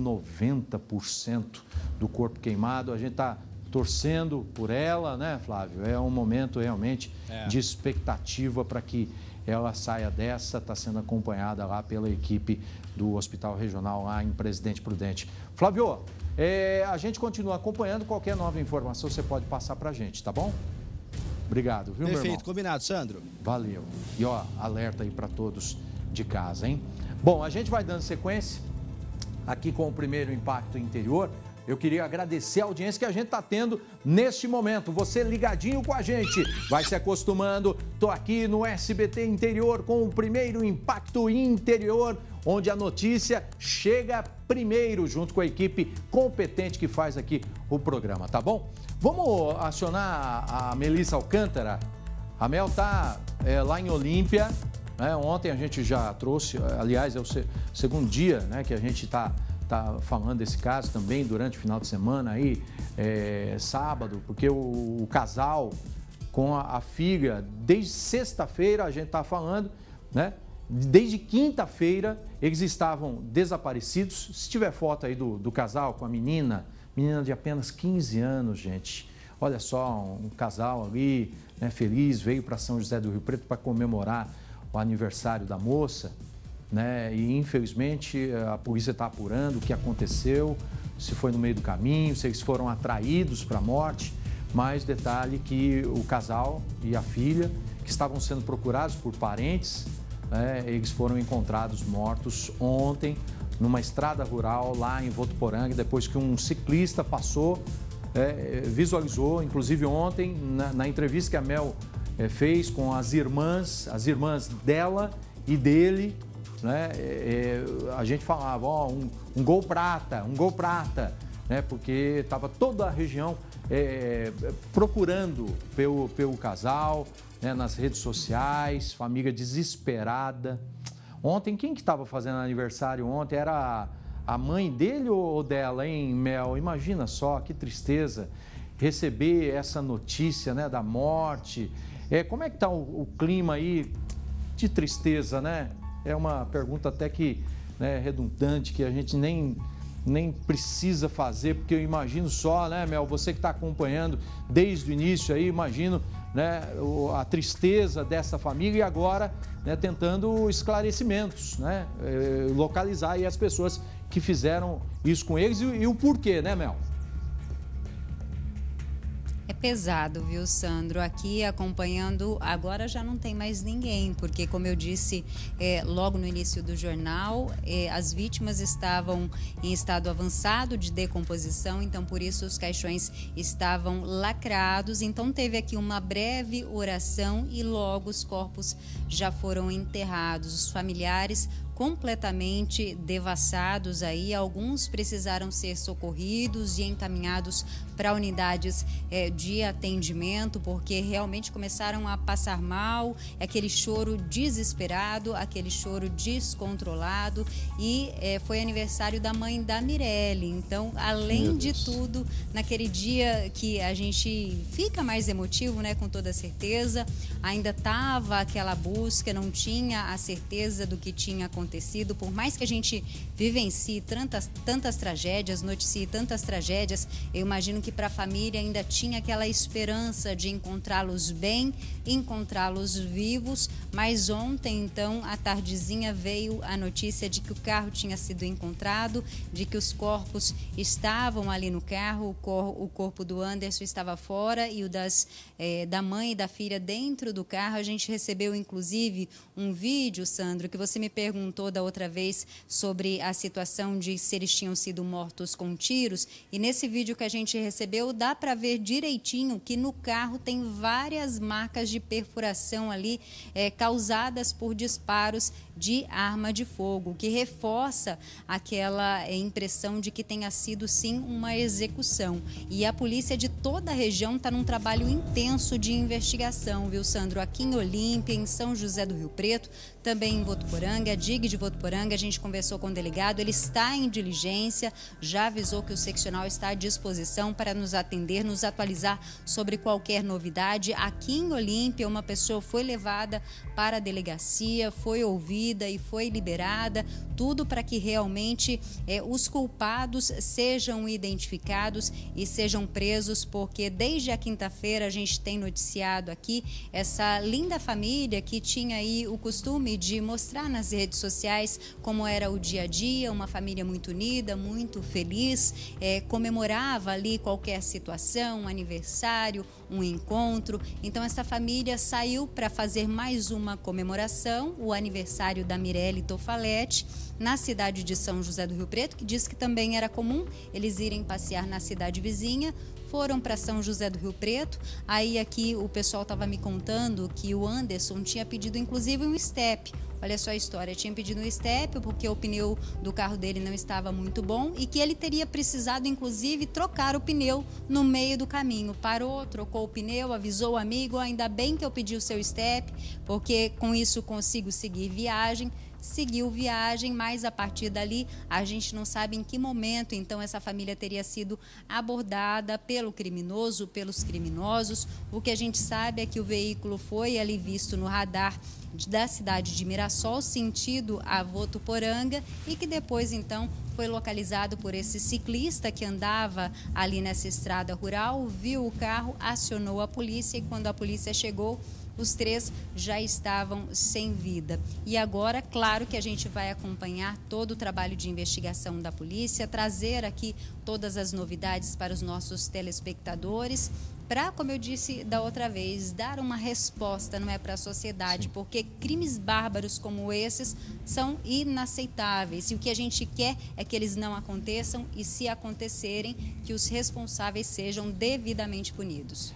[SPEAKER 8] 90% do corpo queimado, a gente está torcendo por ela, né, Flávio? É um momento realmente de expectativa para que ela saia dessa, está sendo acompanhada lá pela equipe do Hospital Regional lá em Presidente Prudente. Flávio, a gente continua acompanhando, qualquer nova informação você pode passar para a gente, tá bom? Obrigado, viu, meu irmão?
[SPEAKER 4] Perfeito, combinado, Sandro.
[SPEAKER 8] Valeu. E alerta aí para todos de casa, hein? Bom, a gente vai dando sequência aqui com o primeiro impacto interior. Eu queria agradecer a audiência que a gente está tendo neste momento. Você ligadinho com a gente, vai se acostumando. Estou aqui no SBT Interior com o primeiro impacto interior, onde a notícia chega primeiro, junto com a equipe competente que faz aqui o programa, tá bom? Vamos acionar a Melissa Alcântara. A Mel está lá em Olímpia. Ontem a gente já trouxe, aliás, é o segundo dia, né, que a gente está falando desse caso também durante o final de semana aí, sábado, porque o casal com a filha, desde sexta-feira a gente está falando, né? Desde quinta-feira eles estavam desaparecidos. Se tiver foto aí do casal com a menina de apenas 15 anos, gente. Olha só, um casal ali, né, feliz, veio para São José do Rio Preto para comemorar o aniversário da moça. Né? E infelizmente a polícia está apurando o que aconteceu, se foi no meio do caminho, se eles foram atraídos para a morte, mas detalhe que o casal e a filha, que estavam sendo procurados por parentes, né, eles foram encontrados mortos ontem numa estrada rural lá em Votuporanga, depois que um ciclista passou, visualizou, inclusive ontem na entrevista que a Mel fez com as irmãs dela e dele, né? A gente falava, um gol prata, né? Porque estava toda a região procurando pelo casal, né? Nas redes sociais, família desesperada. Ontem, quem que estava fazendo aniversário ontem? Era a mãe dele ou dela, hein, Mel? Imagina só, que tristeza receber essa notícia, né, da morte. Como é que está o clima aí de tristeza, né? É uma pergunta até que, né, redundante, que a gente nem nem precisa fazer, porque eu imagino só, né, Mel, você que está acompanhando desde o início aí, imagino, né, a tristeza dessa família e agora, né, tentando esclarecimentos, né, localizar aí as pessoas que fizeram isso com eles e o porquê, né, Mel?
[SPEAKER 2] É pesado, viu, Sandro? Aqui acompanhando, agora já não tem mais ninguém, porque como eu disse logo no início do jornal, as vítimas estavam em estado avançado de decomposição, então por isso os caixões estavam lacrados, então teve aqui uma breve oração e logo os corpos já foram enterrados. Os familiares completamente devassados aí, alguns precisaram ser socorridos e encaminhados para unidades de atendimento, porque realmente começaram a passar mal, aquele choro desesperado, aquele choro descontrolado, e foi aniversário da mãe da Mirelle, então além de tudo, naquele dia que a gente fica mais emotivo, né, com toda certeza, ainda estava aquela busca, não tinha a certeza do que tinha acontecido, por mais que a gente vivencie tantas tragédias, noticie tantas tragédias, eu imagino que para a família ainda tinha aquela esperança de encontrá-los bem, encontrá-los vivos, mas ontem, então, à tardezinha veio a notícia de que o carro tinha sido encontrado, de que os corpos estavam ali no carro, o corpo do Anderson estava fora e o da mãe e da filha dentro do carro. A gente recebeu, inclusive, um vídeo, Sandro, que você me perguntou da outra vez sobre a situação de se eles tinham sido mortos com tiros, e nesse vídeo que a gente recebeu dá para ver direitinho que no carro tem várias marcas de perfuração ali causadas por disparos de arma de fogo, que reforça aquela impressão de que tenha sido sim uma execução. E a polícia de toda a região está num trabalho intenso de investigação, viu, Sandro? Aqui em Olímpia, em São José do Rio Preto, também em Votuporanga, DIG de Votuporanga, a gente conversou com o delegado, ele está em diligência, já avisou que o seccional está à disposição para nos atender, nos atualizar sobre qualquer novidade. Aqui em Olímpia, uma pessoa foi levada para a delegacia, foi ouvida e foi liberada, tudo para que realmente os culpados sejam identificados e sejam presos, porque desde a quinta-feira a gente tem noticiado aqui essa linda família que tinha aí o costume de mostrar nas redes sociais como era o dia a dia, uma família muito unida, muito feliz, comemorava ali qualquer situação, um aniversário, um encontro. Então essa família saiu para fazer mais uma comemoração, o aniversário da Mirelle Tofaletti, na cidade de São José do Rio Preto, que diz que também era comum eles irem passear na cidade vizinha. Foram para São José do Rio Preto, aí aqui o pessoal estava me contando que o Anderson tinha pedido inclusive um step. Olha só a história, tinha pedido um step porque o pneu do carro dele não estava muito bom e que ele teria precisado inclusive trocar o pneu no meio do caminho. Parou, trocou o pneu, avisou o amigo, ainda bem que eu pedi o seu step, porque com isso consigo seguir viagem. Seguiu viagem, mas a partir dali a gente não sabe em que momento então essa família teria sido abordada pelo criminoso, pelos criminosos. O que a gente sabe é que o veículo foi ali visto no radar da cidade de Mirassol, sentido a Votuporanga, e que depois então foi localizado por esse ciclista que andava ali nessa estrada rural, viu o carro, acionou a polícia e quando a polícia chegou, os três já estavam sem vida. E agora, claro que a gente vai acompanhar todo o trabalho de investigação da polícia, trazer aqui todas as novidades para os nossos telespectadores, para, como eu disse da outra vez, dar uma resposta, não é, para a sociedade, sim, porque crimes bárbaros como esses são inaceitáveis. E o que a gente quer é que eles não aconteçam e, se acontecerem, que os responsáveis sejam devidamente punidos.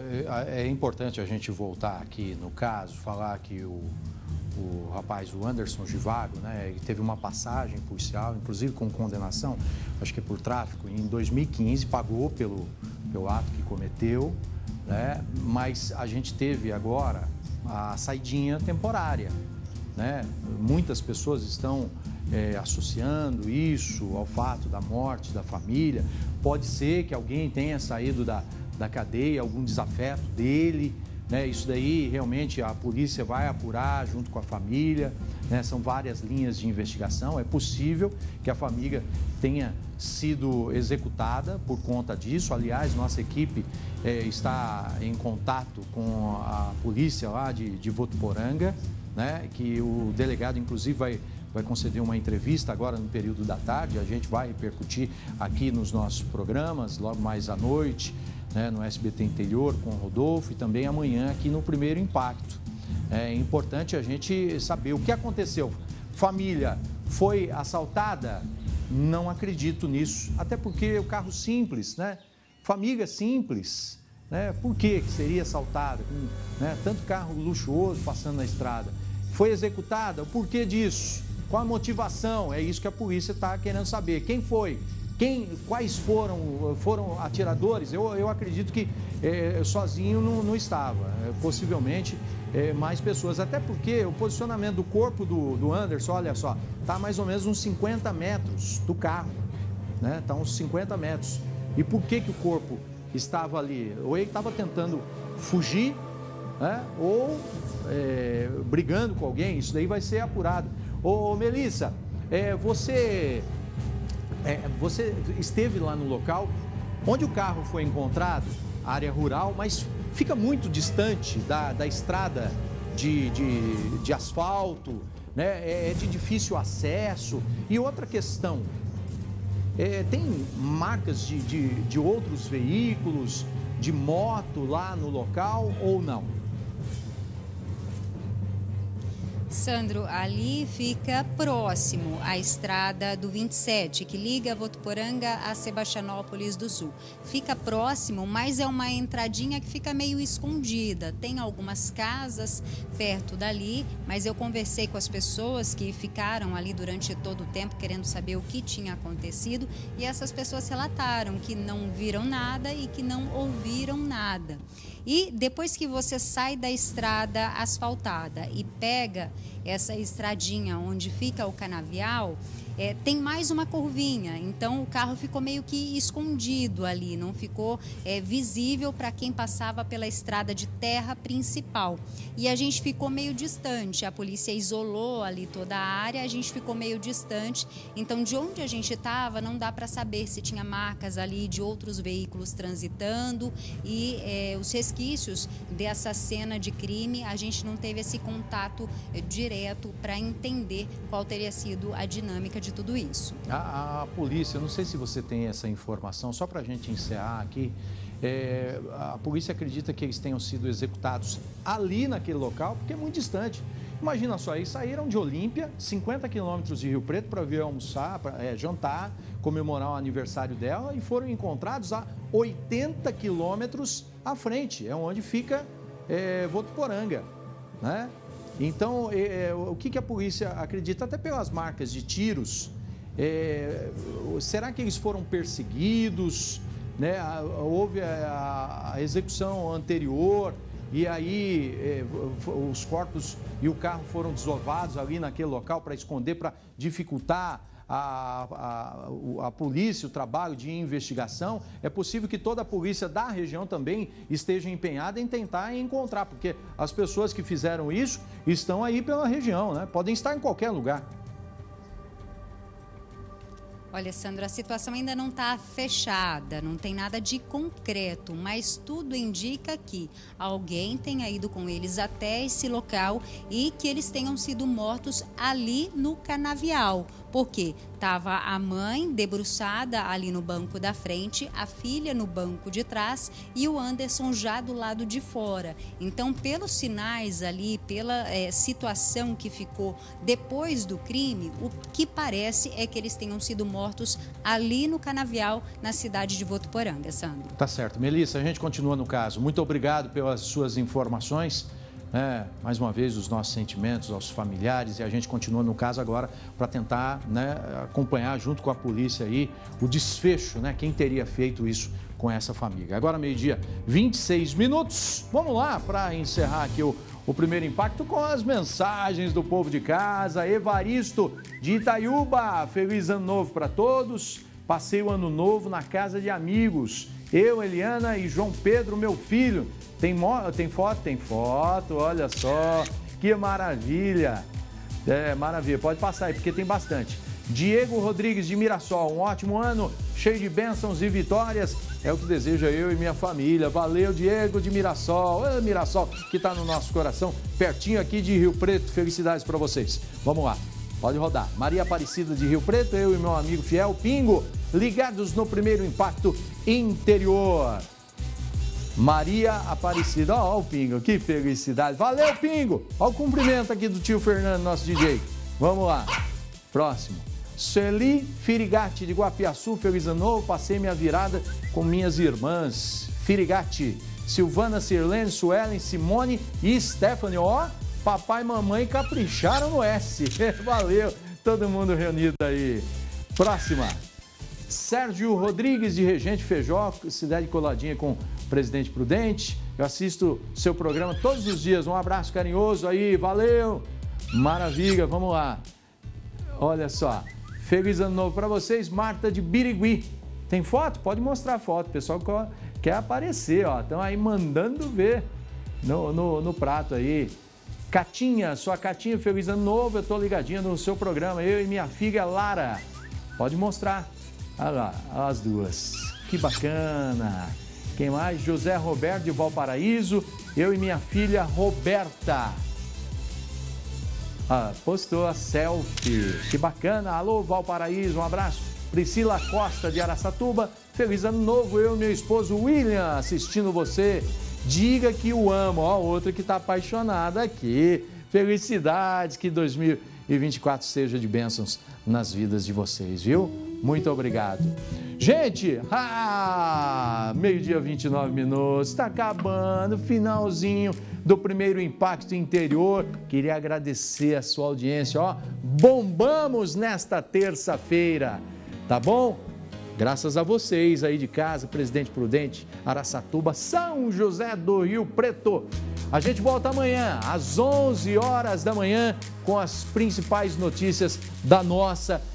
[SPEAKER 8] É importante a gente voltar aqui no caso, falar que o rapaz, o Anderson Givago, né, ele teve uma passagem policial, inclusive com condenação, acho que por tráfico, em 2015, pagou pelo ato que cometeu, né, mas a gente teve agora a saidinha temporária, né? Muitas pessoas estão associando isso ao fato da morte da família. Pode ser que alguém tenha saído da cadeia, algum desafeto dele, né? Isso daí realmente a polícia vai apurar junto com a família, né? São várias linhas de investigação. É possível que a família tenha sido executada por conta disso. Aliás, nossa equipe está em contato com a polícia lá de Votuporanga, né? Que o delegado, inclusive, vai conceder uma entrevista agora no período da tarde. A gente vai repercutir aqui nos nossos programas, logo mais à noite, né, no SBT Interior com o Rodolfo e também amanhã aqui no Primeiro Impacto. É importante a gente saber o que aconteceu. Família foi assaltada? Não acredito nisso, até porque o carro simples, né? Família simples, né? Por que seria assaltada? Com, né, tanto carro luxuoso passando na estrada. Foi executada? O porquê disso? Qual a motivação? É isso que a polícia está querendo saber. Quem foi? Quais foram atiradores? Eu acredito que sozinho não estava. Possivelmente mais pessoas. Até porque o posicionamento do corpo do Anderson, olha só, está mais ou menos uns 50 metros do carro. Né? Está uns 50 metros. E por que o corpo estava ali? Ou ele estava tentando fugir, né? Ou brigando com alguém. Isso daí vai ser apurado. Ô Melissa, você esteve lá no local onde o carro foi encontrado, área rural, mas fica muito distante da estrada de asfalto, né? É de difícil acesso. E outra questão, tem marcas de outros veículos, de moto lá no local ou não?
[SPEAKER 2] Sandro, ali fica próximo à estrada do 27, que liga Votuporanga a Sebastianópolis do Sul. Fica próximo, mas é uma entradinha que fica meio escondida. Tem algumas casas perto dali, mas eu conversei com as pessoas que ficaram ali durante todo o tempo querendo saber o que tinha acontecido, e essas pessoas relataram que não viram nada e que não ouviram nada. E depois que você sai da estrada asfaltada e pega essa estradinha onde fica o canavial, tem mais uma curvinha, então o carro ficou meio que escondido ali, não ficou visível para quem passava pela estrada de terra principal. E a gente ficou meio distante, a polícia isolou ali toda a área, a gente ficou meio distante, então de onde a gente estava não dá para saber se tinha marcas ali de outros veículos transitando e os resquícios dessa cena de crime, a gente não teve esse contato direto para entender qual teria sido a dinâmica de tudo isso.
[SPEAKER 8] A polícia, não sei se você tem essa informação, só para a gente encerrar aqui, a polícia acredita que eles tenham sido executados ali naquele local, porque é muito distante. Imagina só, eles saíram de Olímpia, 50 quilômetros de Rio Preto, para vir almoçar, para jantar, comemorar o aniversário dela, e foram encontrados a 80 quilômetros à frente, é onde fica Votuporanga, né? Então, o que a polícia acredita, até pelas marcas de tiros, será que eles foram perseguidos, né? Houve a execução anterior e aí os corpos e o carro foram desovados ali naquele local para esconder, para dificultar a polícia, o trabalho de investigação. É possível que toda a polícia da região também esteja empenhada em tentar encontrar, porque as pessoas que fizeram isso estão aí pela região, né? Podem estar em qualquer lugar.
[SPEAKER 2] Olha, Sandro, a situação ainda não está fechada, não tem nada de concreto, mas tudo indica que alguém tenha ido com eles até esse local e que eles tenham sido mortos ali no canavial. Porque estava a mãe debruçada ali no banco da frente, a filha no banco de trás e o Anderson já do lado de fora. Então, pelos sinais ali, pela situação que ficou depois do crime, o que parece é que eles tenham sido mortos ali no canavial, na cidade de Votuporanga, Sandro.
[SPEAKER 8] Tá certo. Melissa, a gente continua no caso. Muito obrigado pelas suas informações. Mais uma vez, os nossos sentimentos aos familiares, e a gente continua no caso agora para tentar, né, acompanhar junto com a polícia aí o desfecho, né, quem teria feito isso com essa família. Agora, meio-dia, 26 minutos. Vamos lá para encerrar aqui o primeiro impacto com as mensagens do povo de casa. Evaristo de Itaiúba, feliz ano novo para todos. Passei o ano novo na casa de amigos. Eu, Eliana e João Pedro, meu filho. Tem foto? Tem foto, olha só. Que maravilha. Maravilha. Pode passar aí, porque tem bastante. Diego Rodrigues de Mirassol, um ótimo ano, cheio de bênçãos e vitórias. É o que desejo eu e minha família. Valeu, Diego de Mirassol. Mirassol, que está no nosso coração, pertinho aqui de Rio Preto. Felicidades para vocês. Vamos lá. Pode rodar. Maria Aparecida de Rio Preto, eu e meu amigo fiel Pingo, ligados no primeiro impacto interior. Maria Aparecida, ó o Pingo, que felicidade. Valeu, Pingo. Ó o cumprimento aqui do tio Fernando, nosso DJ. Vamos lá. Próximo. Sueli Firigati de Guapiaçu, feliz ano novo. Passei minha virada com minhas irmãs. Firigati, Silvana, Sirlene, Suelen, Simone e Stephanie. Ó, papai e mamãe capricharam no S. Valeu, todo mundo reunido aí. Próxima. Sérgio Rodrigues de Regente Feijó, cidade coladinha com o Presidente Prudente. Eu assisto seu programa todos os dias. Um abraço carinhoso aí, valeu. Maravilha, vamos lá. Olha só. Feliz ano novo para vocês, Marta de Birigui. Tem foto? Pode mostrar a foto. O pessoal quer aparecer, ó. Estão aí mandando ver no prato aí. Catinha, sua Catinha, feliz ano novo. Eu tô ligadinha no seu programa. Eu e minha filha Lara. Pode mostrar. Olha lá, as duas. Que bacana. Quem mais? José Roberto de Valparaíso. Eu e minha filha Roberta. Postou a selfie. Que bacana. Alô, Valparaíso, um abraço. Priscila Costa de Araçatuba. Feliz ano novo. Eu e meu esposo William assistindo você. Diga que o amo. Ó, outra que está apaixonada aqui. Felicidades. Que 2024 seja de bênçãos nas vidas de vocês, viu? Muito obrigado. Gente, meio-dia 29 minutos, está acabando, finalzinho do primeiro impacto interior. Queria agradecer a sua audiência, ó. Bombamos nesta terça-feira, tá bom? Graças a vocês aí de casa, Presidente Prudente, Araçatuba, São José do Rio Preto. A gente volta amanhã, às 11 horas da manhã, com as principais notícias da nossa